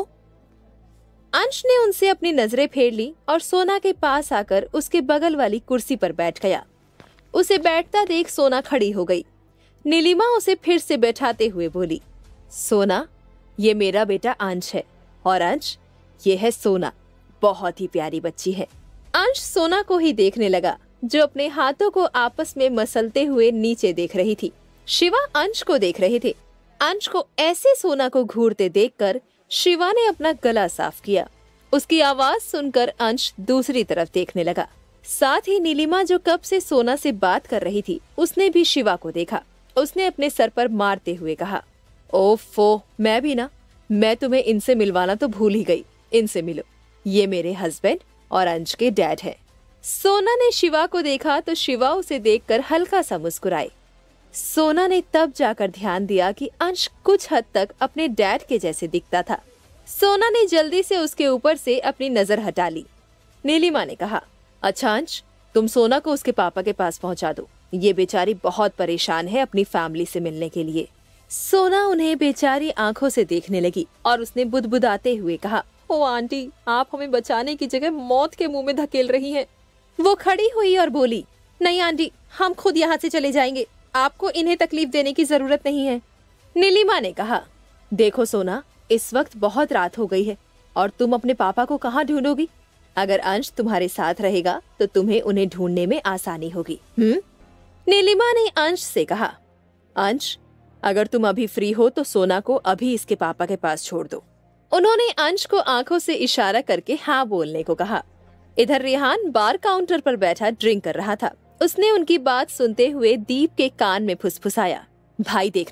अंश ने उनसे अपनी नजरें फेर ली और सोना के पास आकर उसके बगल वाली कुर्सी पर बैठ गया। उसे बैठता देख सोना खड़ी हो गई। नीलिमा उसे फिर से बैठाते हुए बोली, सोना, ये मेरा बेटा अंश है, और अंश, ये है सोना, बहुत ही प्यारी बच्ची है। अंश सोना को ही देखने लगा, जो अपने हाथों को आपस में मसलते हुए नीचे देख रही थी। शिवा अंश को देख रहे थे। अंश को ऐसे सोना को घूरते देखकर शिवा ने अपना गला साफ किया। उसकी आवाज सुनकर अंश दूसरी तरफ देखने लगा। साथ ही नीलिमा, जो कब से सोना से बात कर रही थी, उसने भी शिवा को देखा। उसने अपने सर पर मारते हुए कहा, ओफो, मैं भी ना, मैं तुम्हें इनसे मिलवाना तो भूल ही गई। इनसे मिलो, ये मेरे हस्बैंड और अंश के डैड हैं। सोना ने शिवा को देखा तो शिवा उसे देखकर हल्का सा मुस्कुराई। सोना ने तब जाकर ध्यान दिया कि अंश कुछ हद तक अपने डैड के जैसे दिखता था। सोना ने जल्दी से उसके ऊपर से अपनी नजर हटा ली। नीलिमा ने कहा, अच्छा अंश, तुम सोना को उसके पापा के पास पहुंचा दो। ये बेचारी बहुत परेशान है अपनी फैमिली से मिलने के लिए। सोना उन्हें बेचारी आंखों से देखने लगी और उसने बुदबुदाते हुए कहा, ओ आंटी, आप हमें बचाने की जगह मौत के मुंह में धकेल रही हैं। वो खड़ी हुई और बोली, नहीं आंटी, हम खुद यहाँ से चले जाएंगे। आपको इन्हें तकलीफ देने की जरूरत नहीं है। नीलिमा ने कहा, देखो सोना, इस वक्त बहुत रात हो गई है और तुम अपने पापा को कहाँ ढूंढोगी? अगर अंश तुम्हारे साथ रहेगा तो तुम्हें उन्हें ढूंढने में आसानी होगी। हम्म? नीलिमा ने अंश से कहा, अंश, अगर तुम अभी फ्री हो तो सोना को अभी इसके पापा के पास छोड़ दो। उन्होंने अंश को आंखों से इशारा करके हाँ बोलने को कहा। इधर रेहान बार काउंटर पर बैठा ड्रिंक कर रहा था। उसने उनकी बात सुनते हुए दीप के कान में फुसफुसाया, भाई देखना,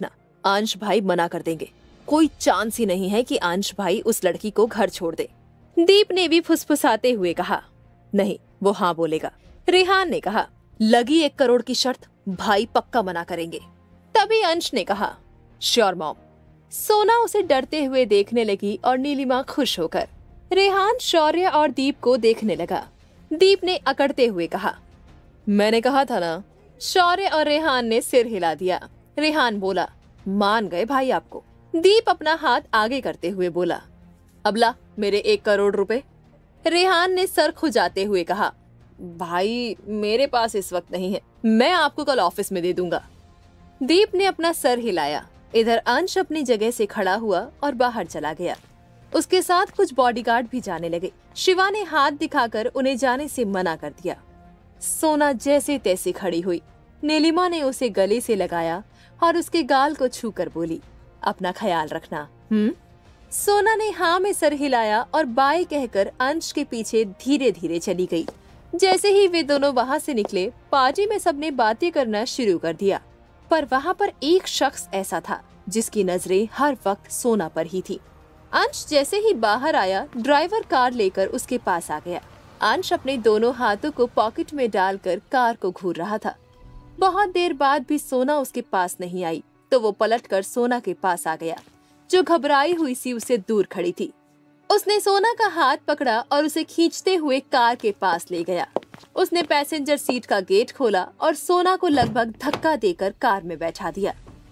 अंश भाई मना कर देंगे। कोई चांस ही नहीं है कि अंश भाई उस लड़की को घर छोड़ दे। दीप ने भी फुसफुसाते हुए कहा, नहीं वो हाँ बोलेगा। रेहान ने कहा, लगी एक करोड़ की शर्त, भाई पक्का मना करेंगे। तभी अंश ने कहा, श्योर मॉम। सोना उसे डरते हुए देखने लगी और नीलिमा खुश होकर। रेहान शौर्य और दीप को देखने लगा। दीप ने अकड़ते हुए कहा, मैंने कहा था ना। शौर्य और रेहान ने सिर हिला दिया। रेहान बोला, मान गए भाई आपको। दीप अपना हाथ आगे करते हुए बोला, अब ला मेरे एक करोड़ रुपए। रेहान ने सर खुजाते हुए कहा, भाई मेरे पास इस वक्त नहीं है, मैं आपको कल ऑफिस में दे दूंगा। दीप ने अपना सर हिलाया। इधर अंश अपनी जगह से खड़ा हुआ और बाहर चला गया। उसके साथ कुछ बॉडीगार्ड भी जाने लगे। शिवा ने हाथ दिखाकर उन्हें जाने से मना कर दिया। सोना जैसे तैसे खड़ी हुई। नीलिमा ने उसे गले से लगाया और उसके गाल को छूकर बोली, अपना ख्याल रखना। हम्म सोना ने हाँ में सर हिलाया और बाय कहकर अंश के पीछे धीरे धीरे चली गई। जैसे ही वे दोनों वहाँ से निकले, पार्टी में सबने बातें करना शुरू कर दिया। पर वहाँ पर एक शख्स ऐसा था जिसकी नजरें हर वक्त सोना पर ही थी। अंश जैसे ही बाहर आया, ड्राइवर कार लेकर उसके पास आ गया। अंश अपने दोनों हाथों को पॉकेट में डालकर कार को घूर रहा था। बहुत देर बाद भी सोना उसके पास नहीं आई, तो वो पलटकर सोना के पास आ गया, जो घबराई हुई सी उसे दूर खड़ी थी। उसने सोना का हाथ पकड़ा और उसे खींचते हुए कार के पास ले गया। उसने पैसेंजर सीट का गेट खोला और सोना को लगभग धक्का देकर कार में बैठा दिया।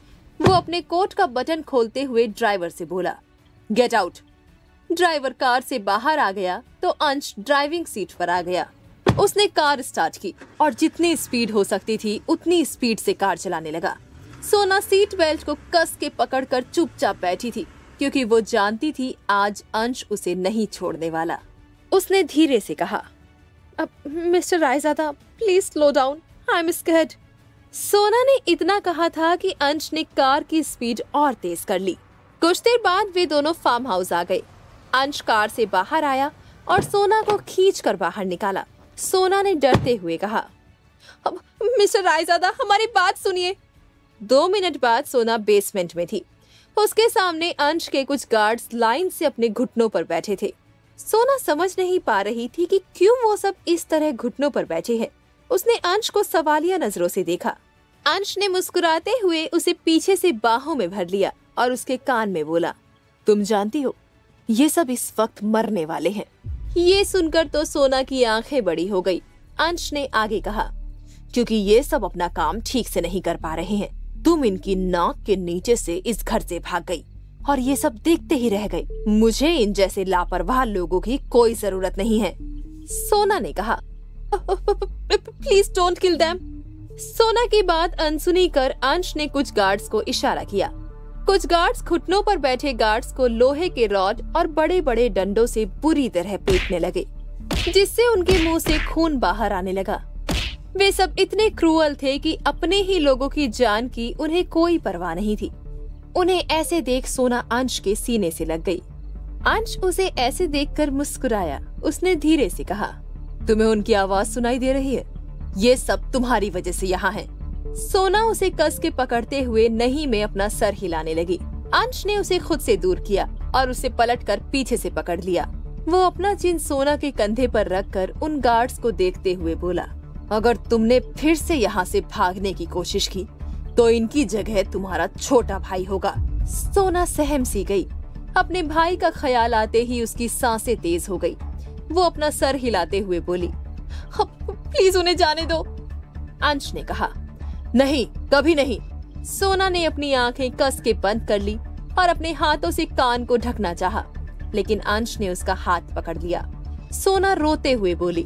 वो अपने कोट का बटन खोलते हुए ड्राइवर से बोला, गेट आउट। ड्राइवर कार से बाहर आ गया तो अंश ड्राइविंग सीट पर आ गया। उसने कार स्टार्ट की और जितनी स्पीड हो सकती थी उतनी स्पीड से कार चलाने लगा। सोना सीट बेल्ट को कस के पकड़कर चुपचाप बैठी थी, क्योंकि वो जानती थी आज अंश उसे नहीं छोड़ने वाला। उसने धीरे से कहा, अब Mister Raizada please slow down, I am scared. Sona ने इतना कहा था कि अंश ने कार की स्पीड और तेज कर ली। कुछ देर बाद वे दोनों फार्म हाउस आ गए। अंश कार से बाहर आया और सोना को खींचकर बाहर निकाला। सोना ने डरते हुए कहा, अब मिस्टर रायजादा हमारी बात सुनिए। दो मिनट बाद सोना बेसमेंट में थी। उसके सामने अंश के कुछ गार्ड्स लाइन से अपने घुटनों पर बैठे थे। सोना समझ नहीं पा रही थी कि क्यों वो सब इस तरह घुटनों पर बैठे हैं। उसने अंश को सवालिया नजरों से देखा। अंश ने मुस्कुराते हुए उसे पीछे से बाहों में भर लिया और उसके कान में बोला, तुम जानती हो ये सब इस वक्त मरने वाले हैं। ये सुनकर तो सोना की आंखें बड़ी हो गई। अंश ने आगे कहा, क्योंकि ये सब अपना काम ठीक से नहीं कर पा रहे हैं। तुम इनकी नाक के नीचे से इस घर से भाग गई और ये सब देखते ही रह गए। मुझे इन जैसे लापरवाह लोगों की कोई जरूरत नहीं है। सोना ने कहा, प्लीज डोंट किल देम। सोना की बात अनसुनी कर अंश ने कुछ गार्ड्स को इशारा किया। कुछ गार्ड्स घुटनों पर बैठे गार्ड्स को लोहे के रॉड और बड़े बड़े डंडों से बुरी तरह पीटने लगे, जिससे उनके मुंह से खून बाहर आने लगा। वे सब इतने क्रूअल थे कि अपने ही लोगों की जान की उन्हें कोई परवाह नहीं थी। उन्हें ऐसे देख सोना अंश के सीने से लग गई। अंश उसे ऐसे देखकर मुस्कुराया। उसने धीरे से कहा, तुम्हें उनकी आवाज सुनाई दे रही है? ये सब तुम्हारी वजह से यहाँ है। सोना उसे कस के पकड़ते हुए नहीं में अपना सर हिलाने लगी। अंश ने उसे खुद से दूर किया और उसे पलटकर पीछे से पकड़ लिया। वो अपना चिन सोना के कंधे पर रखकर उन गार्ड्स को देखते हुए बोला, अगर तुमने फिर से यहाँ से भागने की कोशिश की तो इनकी जगह तुम्हारा छोटा भाई होगा। सोना सहम सी गई। अपने भाई का ख्याल आते ही उसकी सांसें तेज हो गई। वो अपना सर हिलाते हुए बोली, प्लीज उन्हें जाने दो। अंश ने कहा, नहीं कभी नहीं। सोना ने अपनी आंखें कस के बंद कर ली और अपने हाथों से कान को ढकना चाहा, लेकिन अंश ने उसका हाथ पकड़ लिया। सोना रोते हुए बोली,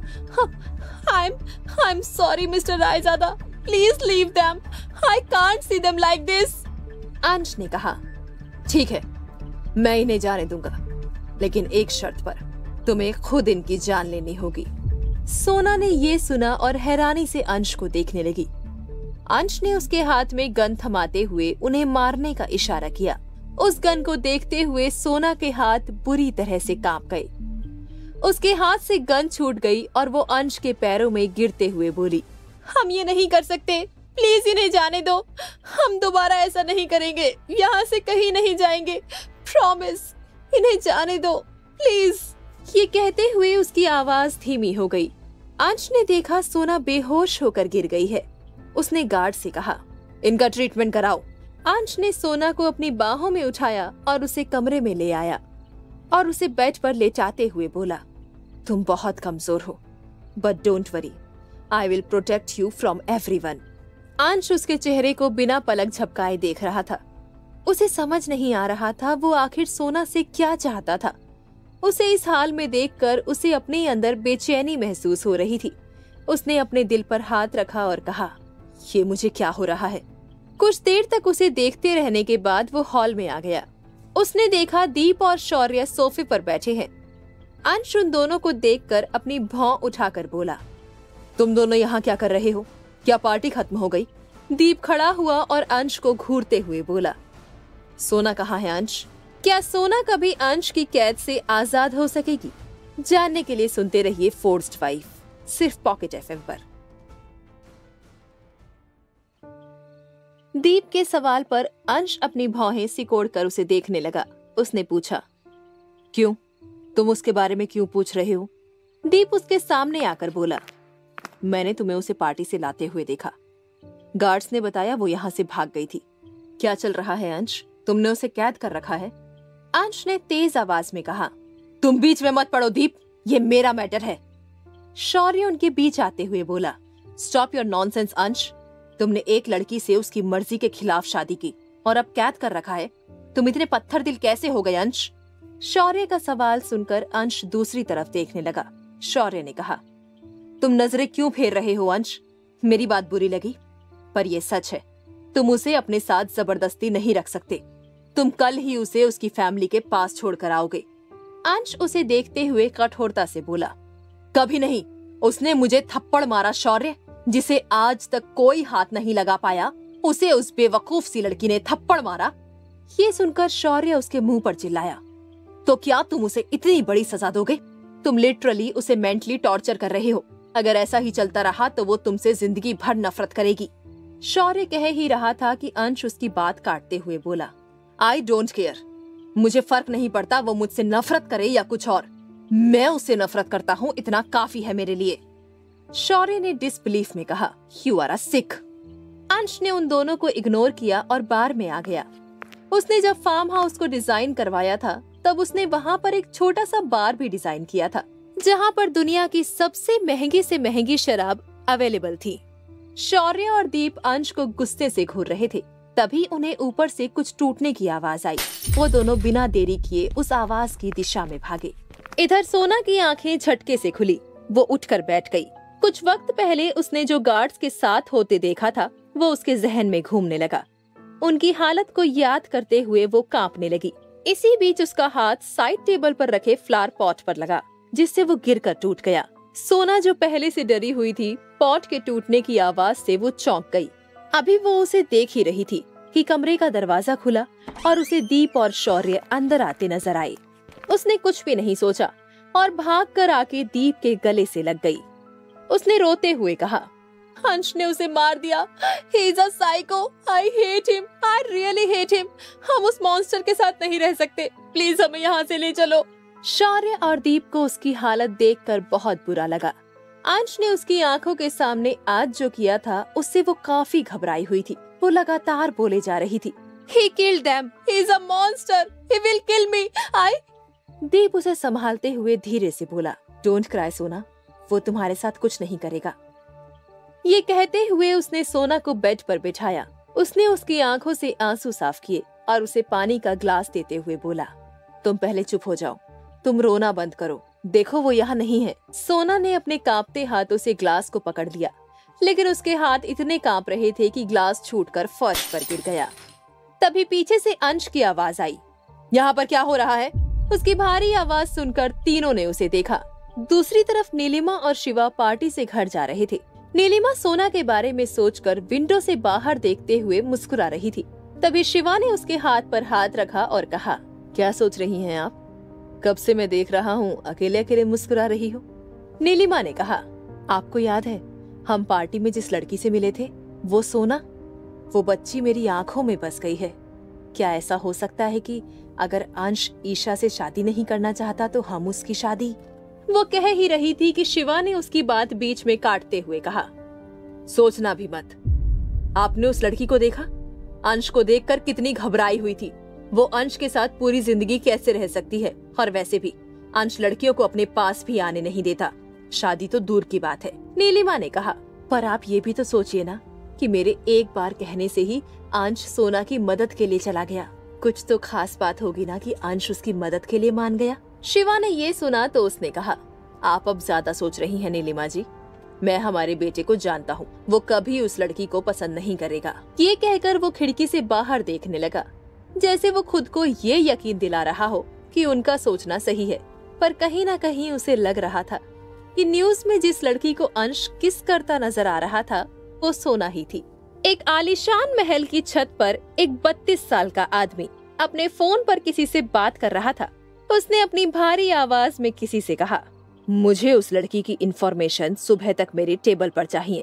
I'm, I'm sorry, Mister Raizada. Please leave them. I can't see them like this. अंश ने कहा, ठीक है, मैं इन्हें जाने दूंगा, लेकिन एक शर्त पर, तुम्हें खुद इनकी जान लेनी होगी। सोना ने ये सुना और हैरानी से अंश को देखने लगी। अंश ने उसके हाथ में गन थमाते हुए उन्हें मारने का इशारा किया। उस गन को देखते हुए सोना के हाथ बुरी तरह से कांप गए। उसके हाथ से गन छूट गई और वो अंश के पैरों में गिरते हुए बोली, हम ये नहीं कर सकते, प्लीज इन्हें जाने दो, हम दोबारा ऐसा नहीं करेंगे, यहाँ से कहीं नहीं जाएंगे, प्रॉमिस, इन्हें जाने दो प्लीज। ये कहते हुए उसकी आवाज धीमी हो गई। अंश ने देखा सोना बेहोश होकर गिर गई है। उसने गार्ड से कहा, इनका ट्रीटमेंट कराओ। अंश ने सोना को अपनी बाहों में उठाया और उसे कमरे में ले आया और उसे बेड पर लेटाते हुए बोला, तुम बहुत कमजोर हो, but don't worry, I will protect you from everyone. Ansh उसके चेहरे को बिना पलक झपकाए देख रहा था। उसे समझ नहीं आ रहा था वो आखिर सोना से क्या चाहता था। उसे इस हाल में देखकर उसे अपने अंदर बेचैनी महसूस हो रही थी। उसने अपने दिल पर हाथ रखा और कहा, ये मुझे क्या हो रहा है। कुछ देर तक उसे देखते रहने के बाद वो हॉल में आ गया। उसने देखा दीप और शौर्य सोफे पर बैठे हैं। अंश उन दोनों को देखकर अपनी भौं उठाकर बोला, तुम दोनों यहाँ क्या कर रहे हो? क्या पार्टी खत्म हो गई? दीप खड़ा हुआ और अंश को घूरते हुए बोला, सोना कहाँ है अंश? क्या सोना कभी अंश की कैद से आजाद हो सकेगी? जानने के लिए सुनते रहिए फोर्स्ड वाइफ, सिर्फ पॉकेट एफएम पर। दीप के सवाल पर अंश अपनी भौहें सिकोड़कर उसे देखने लगा। उसने पूछा, क्यों? तुम उसके बारे में क्यों पूछ रहे हो? दीप उसके सामने आकर बोला, मैंने तुम्हें उसे पार्टी से लाते हुए देखा। गार्ड्स ने बताया वो यहाँ से भाग गई थी। क्या चल रहा है अंश? तुमने उसे कैद कर रखा है? अंश ने तेज आवाज में कहा, तुम बीच में मत पड़ो दीप, ये मेरा मैटर है। शौर्य उनके बीच आते हुए बोला, स्टॉप योर नॉनसेंस अंश, तुमने एक लड़की से उसकी मर्जी के खिलाफ शादी की और अब कैद कर रखा है। तुम इतने पत्थर दिल कैसे हो गए अंश? शौर्य का सवाल सुनकर अंश दूसरी तरफ देखने लगा। शौर्य ने कहा, तुम नजरें क्यों फेर रहे हो अंश? मेरी बात बुरी लगी, पर ये सच है, तुम उसे अपने साथ जबरदस्ती नहीं रख सकते। तुम कल ही उसे उसकी फैमिली के पास छोड़कर आओगे। अंश उसे देखते हुए कठोरता से बोला, कभी नहीं, उसने मुझे थप्पड़ मारा शौर्य, जिसे आज तक कोई हाथ नहीं लगा पाया, उसे उस बेवकूफ सी लड़की ने थप्पड़ मारा। ये सुनकर शौर्य उसके मुंह पर चिल्लाया, तो क्या तुम उसे इतनी बड़ी सजा दोगे? तुम लिटरली उसे मेंटली टॉर्चर कर रहे हो। अगर ऐसा ही चलता रहा तो वो तुमसे जिंदगी भर नफरत करेगी। शौर्य कह ही रहा था कि अंश उसकी बात काटते हुए बोला, आई डोंट केयर, मुझे फर्क नहीं पड़ता वो मुझसे नफरत करे या कुछ और, मैं उससे नफरत करता हूँ, इतना काफी है मेरे लिए। शौर्य ने डिसबिलीफ में कहा, यू आर अ सिक। अंश ने उन दोनों को इग्नोर किया और बार में आ गया। उसने जब फार्म हाउस को डिजाइन करवाया था तब उसने वहाँ पर एक छोटा सा बार भी डिजाइन किया था, जहाँ पर दुनिया की सबसे महंगी से महंगी शराब अवेलेबल थी। शौर्य और दीप अंश को गुस्से से घूर रहे थे। तभी उन्हें ऊपर से कुछ टूटने की आवाज आई। वो दोनों बिना देरी किए उस आवाज की दिशा में भागे। इधर सोना की आंखें झटके से खुली। वो उठकर बैठ गई। कुछ वक्त पहले उसने जो गार्ड्स के साथ होते देखा था वो उसके जहन में घूमने लगा। उनकी हालत को याद करते हुए वो कांपने लगी। इसी बीच उसका हाथ साइड टेबल पर रखे फ्लावर पॉट पर लगा, जिससे वो गिरकर टूट गया। सोना जो पहले से डरी हुई थी, पॉट के टूटने की आवाज से वो चौंक गई। अभी वो उसे देख ही रही थी कि कमरे का दरवाजा खुला और उसे दीप और शौर्य अंदर आते नजर आए। उसने कुछ भी नहीं सोचा और भागकर आके दीप के गले से लग गई। उसने रोते हुए कहा, अंश ने उसे मार दिया। He is a psycho. I hate him. I really hate him. हम उस मॉन्स्टर के साथ नहीं रह सकते। प्लीज हमें यहाँ से ले चलो। शौर्य और दीप को उसकी हालत देखकर बहुत बुरा लगा। अंश ने उसकी आंखों के सामने आज जो किया था उससे वो काफी घबराई हुई थी। वो लगातार बोले जा रही थी, He killed them. He is a monster. He will kill me. I... दीप उसे संभालते हुए धीरे से बोला, डोंट क्राई सोना, वो तुम्हारे साथ कुछ नहीं करेगा। ये कहते हुए उसने सोना को बेड पर बिठाया। उसने उसकी आंखों से आंसू साफ किए और उसे पानी का ग्लास देते हुए बोला, तुम पहले चुप हो जाओ, तुम रोना बंद करो, देखो वो यहाँ नहीं है। सोना ने अपने कांपते हाथों से ग्लास को पकड़ लिया, लेकिन उसके हाथ इतने कांप रहे थे कि ग्लास छूटकर फर्श पर गिर गया। तभी पीछे से अंश की आवाज आई, यहाँ पर क्या हो रहा है? उसकी भारी आवाज सुनकर तीनों ने उसे देखा। दूसरी तरफ नीलिमा और शिवा पार्टी से घर जा रहे थे। नीलिमा सोना के बारे में सोचकर विंडो से बाहर देखते हुए मुस्कुरा रही थी। तभी शिवा ने उसके हाथ पर हाथ रखा और कहा, क्या सोच रही हैं आप? कब से मैं देख रहा हूँ अकेले अकेले मुस्कुरा रही हो। नीलिमा ने कहा, आपको याद है हम पार्टी में जिस लड़की से मिले थे वो सोना, वो बच्ची मेरी आंखों में बस गई है। क्या ऐसा हो सकता है कि अगर अंश ईशा से शादी नहीं करना चाहता तो हम उसकी शादी? वो कह ही रही थी कि शिवा ने उसकी बात बीच में काटते हुए कहा, सोचना भी मत। आपने उस लड़की को देखा? अंश को देखकर कितनी घबराई हुई थी। वो अंश के साथ पूरी जिंदगी कैसे रह सकती है? और वैसे भी अंश लड़कियों को अपने पास भी आने नहीं देता। शादी तो दूर की बात है। नीलिमा ने कहा, पर आप ये भी तो सोचिए ना कि मेरे एक बार कहने से ही अंश सोना की मदद के लिए चला गया। कुछ तो खास बात होगी ना कि अंश उसकी मदद के लिए मान गया। शिवा ने ये सुना तो उसने कहा, आप अब ज्यादा सोच रही हैं नीलिमा जी। मैं हमारे बेटे को जानता हूँ, वो कभी उस लड़की को पसंद नहीं करेगा। ये कहकर वो खिड़की से बाहर देखने लगा, जैसे वो खुद को ये यकीन दिला रहा हो कि उनका सोचना सही है। पर कहीं ना कहीं उसे लग रहा था कि न्यूज में जिस लड़की को अंश किस करता नजर आ रहा था वो सोना ही थी। एक आलीशान महल की छत पर एक बत्तीस साल का आदमी अपने फोन पर किसी से बात कर रहा था। उसने अपनी भारी आवाज में किसी से कहा, मुझे उस लड़की की इंफॉर्मेशन सुबह तक मेरे टेबल पर चाहिए।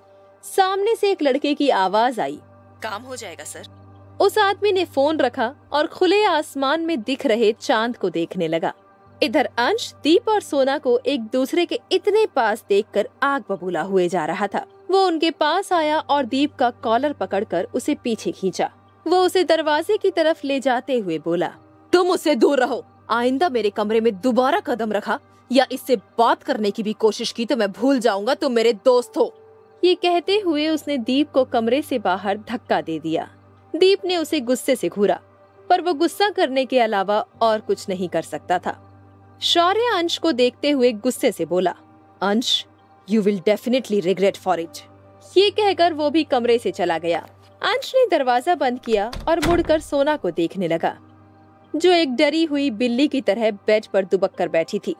सामने से एक लड़के की आवाज आई, काम हो जाएगा सर। उस आदमी ने फोन रखा और खुले आसमान में दिख रहे चांद को देखने लगा। इधर अंश दीप और सोना को एक दूसरे के इतने पास देखकर आग बबूला हुए जा रहा था। वो उनके पास आया और दीप का कॉलर पकड़कर उसे पीछे खींचा। वो उसे दरवाजे की तरफ ले जाते हुए बोला, तुम उससे दूर रहो। आइंदा मेरे कमरे में दोबारा कदम रखा या इससे बात करने की भी कोशिश की तो मैं भूल जाऊंगा तुम मेरे दोस्त हो। ये कहते हुए उसने दीप को कमरे से बाहर धक्का दे दिया। दीप ने उसे गुस्से से घूरा, पर वो गुस्सा करने के अलावा और कुछ नहीं कर सकता था। शौर्य अंश को देखते हुए गुस्से से बोला, Ansh, you will definitely regret for it. ये कहकर वो भी कमरे से चला गया। अंश ने दरवाजा बंद किया और मुड़कर सोना को देखने लगा, जो एक डरी हुई बिल्ली की तरह बेड पर दुबक कर बैठी थी।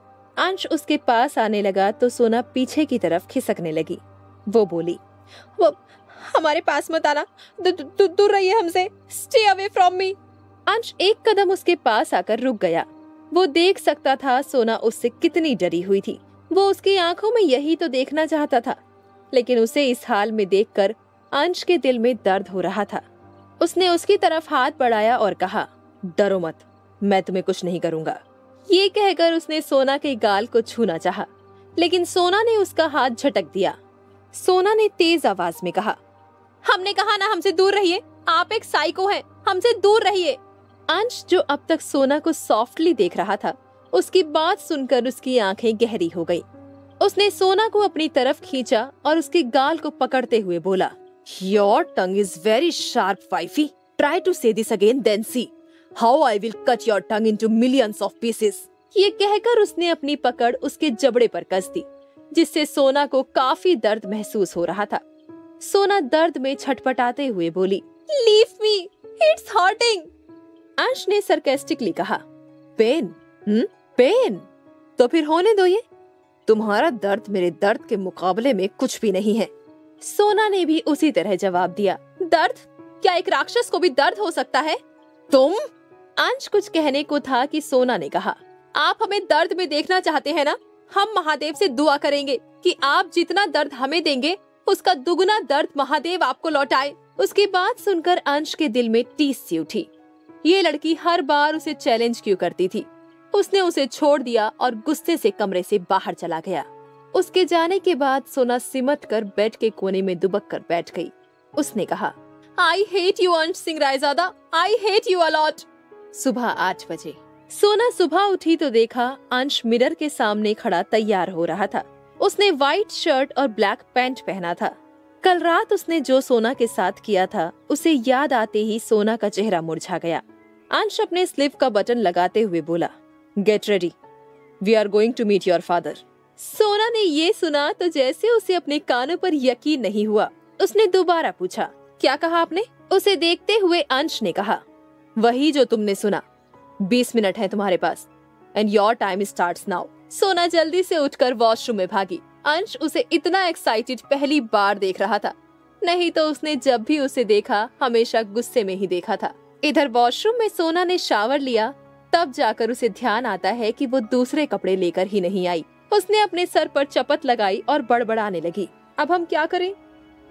अंश उसके पास आने लगा तो सोना पीछे की तरफ खिसकने लगी। वो बोली, वो हमारे पास मत आना, दूर रहिए हमसे, स्टे अवे फ्रॉम मी। अंश एक कदम उसके पास आकर रुक गया। वो देख सकता था सोना उससे कितनी डरी हुई थी। वो उसकी आंखों में यही तो देखना चाहता था, लेकिन उसे इस हाल में देखकर अंश के दिल में दर्द हो रहा था। उसने उसकी तरफ हाथ बढ़ाया और कहा, डरो मत, मैं तुम्हें कुछ नहीं करूंगा। ये कहकर उसने सोना के गाल को छूना चाहा, लेकिन सोना ने उसका हाथ झटक दिया। सोना ने तेज आवाज में कहा, हमने कहा ना हमसे दूर रहिए, आप एक साइको हैं, हमसे दूर रहिए। अंश, जो अब तक सोना को सॉफ्टली देख रहा था, उसकी बात सुनकर उसकी आंखें गहरी हो गई। उसने सोना को अपनी तरफ खींचा और उसके गाल को पकड़ते हुए बोला, your tongue is very sharp wifey, try to say this again then see how I will cut your tongue into millions of pieces. ये कहकर उसने अपनी पकड़ उसके जबड़े पर कस दी, जिससे सोना को काफी दर्द महसूस हो रहा था। सोना दर्द में छटपटाते हुए बोली, लीव मी, इट्स हर्टिंग। अंश ने सरकास्टिकली कहा, पेन? हम्म, पेन? तो फिर होने दो, ये तुम्हारा दर्द मेरे दर्द के मुकाबले में कुछ भी नहीं है। सोना ने भी उसी तरह जवाब दिया, दर्द? क्या एक राक्षस को भी दर्द हो सकता है? तुम? अंश कुछ कहने को था कि सोना ने कहा, आप हमें दर्द में देखना चाहते हैं ना? हम महादेव से दुआ करेंगे कि आप जितना दर्द हमें देंगे उसका दुगुना दर्द महादेव आपको लौटाए। उसकी बात सुनकर अंश के दिल में टीस सी उठी। ये लड़की हर बार उसे चैलेंज क्यों करती थी? उसने उसे छोड़ दिया और गुस्से से कमरे से बाहर चला गया। उसके जाने के बाद सोना सिमट कर बेड के कोने में दुबक कर बैठ गई। उसने कहा, आई hate you Ansh Singh Raizada, I hate you a lot. सुबह आठ बजे सोना सुबह उठी तो देखा अंश मिरर के सामने खड़ा तैयार हो रहा था। उसने व्हाइट शर्ट और ब्लैक पैंट पहना था। कल रात उसने जो सोना के साथ किया था उसे याद आते ही सोना का चेहरा मुरझा गया। अंश अपने स्लीव का बटन लगाते हुए बोला, get ready, we are going to meet your father. Sona ने ये सुना तो जैसे उसे अपने कानों पर यकीन नहीं हुआ। उसने दोबारा पूछा, क्या कहा आपने? उसे देखते हुए अंश ने कहा, वही जो तुमने सुना। बीस मिनट है तुम्हारे पास and your time starts now. Sona जल्दी से उठकर वॉशरूम में भागी। अंश उसे इतना एक्साइटेड पहली बार देख रहा था, नहीं तो उसने जब भी उसे देखा हमेशा गुस्से में ही देखा था। इधर वॉशरूम में सोना ने शावर लिया, तब जाकर उसे ध्यान आता है कि वो दूसरे कपड़े लेकर ही नहीं आई। उसने अपने सर पर चपत लगाई और बड़बड़ाने लगी, अब हम क्या करें?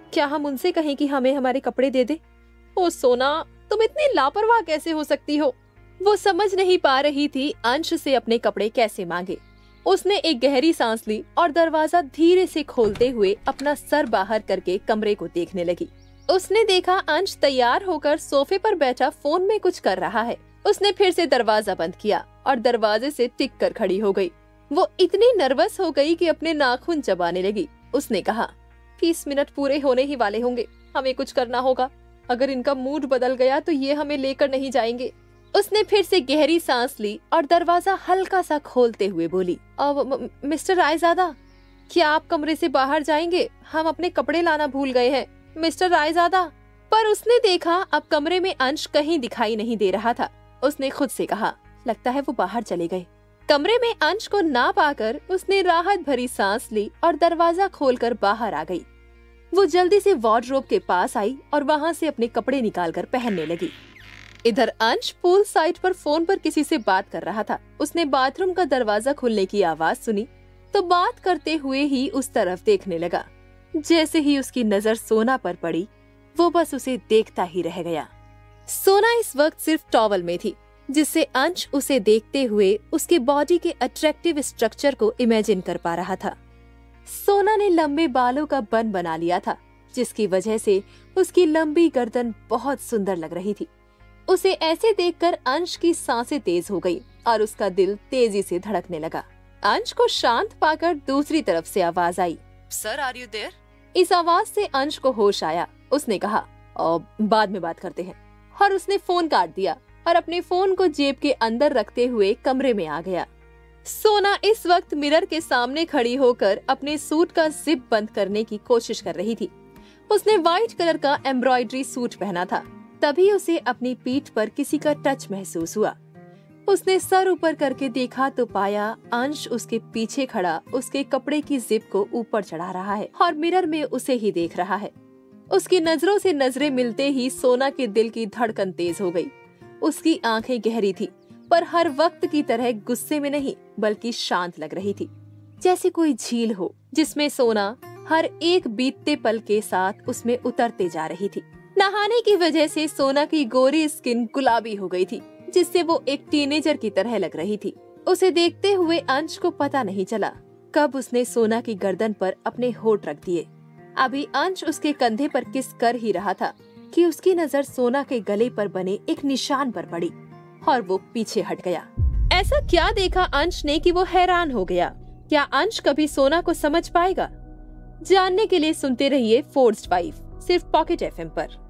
क्या हम उनसे कहें कि हमें हमारे कपड़े दे दे? ओ सोना, तुम इतनी लापरवाह कैसे हो सकती हो? वो समझ नहीं पा रही थी अंश से अपने कपड़े कैसे मांगे। उसने एक गहरी सांस ली और दरवाजा धीरे से खोलते हुए अपना सर बाहर करके कमरे को देखने लगी। उसने देखा अंश तैयार होकर सोफे पर बैठा फोन में कुछ कर रहा है। उसने फिर से दरवाजा बंद किया और दरवाजे से टिक कर खड़ी हो गई। वो इतनी नर्वस हो गई कि अपने नाखून चबाने लगी। उसने कहा, बीस मिनट पूरे होने ही वाले होंगे, हमें कुछ करना होगा। अगर इनका मूड बदल गया तो ये हमें लेकर नहीं जाएंगे। उसने फिर से गहरी सांस ली और दरवाजा हल्का सा खोलते हुए बोली, अब मिस्टर रायजादा, क्या आप कमरे से बाहर जाएंगे? हम अपने कपड़े लाना भूल गए हैं, मिस्टर रायजादा। पर उसने देखा अब कमरे में अंश कहीं दिखाई नहीं दे रहा था। उसने खुद से कहा, लगता है वो बाहर चले गए। कमरे में अंश को ना पाकर उसने राहत भरी सांस ली और दरवाजा खोलकर बाहर आ गई। वो जल्दी से वार्डरोब के पास आई और वहाँ से अपने कपड़े निकालकर पहनने लगी। इधर अंश पूल साइड पर फोन पर किसी से बात कर रहा था। उसने बाथरूम का दरवाजा खुलने की आवाज सुनी तो बात करते हुए ही उस तरफ देखने लगा। जैसे ही उसकी नजर सोना पर पड़ी, वो बस उसे देखता ही रह गया। सोना इस वक्त सिर्फ टॉवल में थी, जिससे अंश उसे देखते हुए उसके बॉडी के अट्रैक्टिव स्ट्रक्चर को इमेजिन कर पा रहा था। सोना ने लंबे बालों का बन बना लिया था, जिसकी वजह से उसकी लंबी गर्दन बहुत सुंदर लग रही थी। उसे ऐसे देखकर अंश की सांसें तेज हो गई और उसका दिल तेजी से धड़कने लगा। अंश को शांत पाकर दूसरी तरफ से आवाज आई, सर आर यू देयर? इस आवाज से अंश को होश आया। उसने कहा, बाद में बात करते हैं, और उसने फोन काट दिया और अपने फोन को जेब के अंदर रखते हुए कमरे में आ गया। सोना इस वक्त मिरर के सामने खड़ी होकर अपने सूट का जिप बंद करने की कोशिश कर रही थी। उसने व्हाइट कलर का एम्ब्रॉयडरी सूट पहना था। तभी उसे अपनी पीठ पर किसी का टच महसूस हुआ। उसने सर ऊपर करके देखा तो पाया अंश उसके पीछे खड़ा उसके कपड़े की जिप को ऊपर चढ़ा रहा है और मिरर में उसे ही देख रहा है। उसकी नजरों से नजरें मिलते ही सोना के दिल की धड़कन तेज हो गई। उसकी आंखें गहरी थी, पर हर वक्त की तरह गुस्से में नहीं बल्कि शांत लग रही थी, जैसे कोई झील हो जिसमें सोना हर एक बीतते पल के साथ उसमें उतरते जा रही थी। नहाने की वजह से सोना की गोरी स्किन गुलाबी हो गई थी, जिससे वो एक टीनेजर की तरह लग रही थी। उसे देखते हुए अंश को पता नहीं चला कब उसने सोना की गर्दन पर अपने होठ रख दिए। अभी अंश उसके कंधे पर किस कर ही रहा था कि उसकी नजर सोना के गले पर बने एक निशान पर पड़ी और वो पीछे हट गया। ऐसा क्या देखा अंश ने कि वो हैरान हो गया। क्या अंश कभी सोना को समझ पाएगा? जानने के लिए सुनते रहिए फोर्स्ड वाइफ, सिर्फ पॉकेट एफएम पर।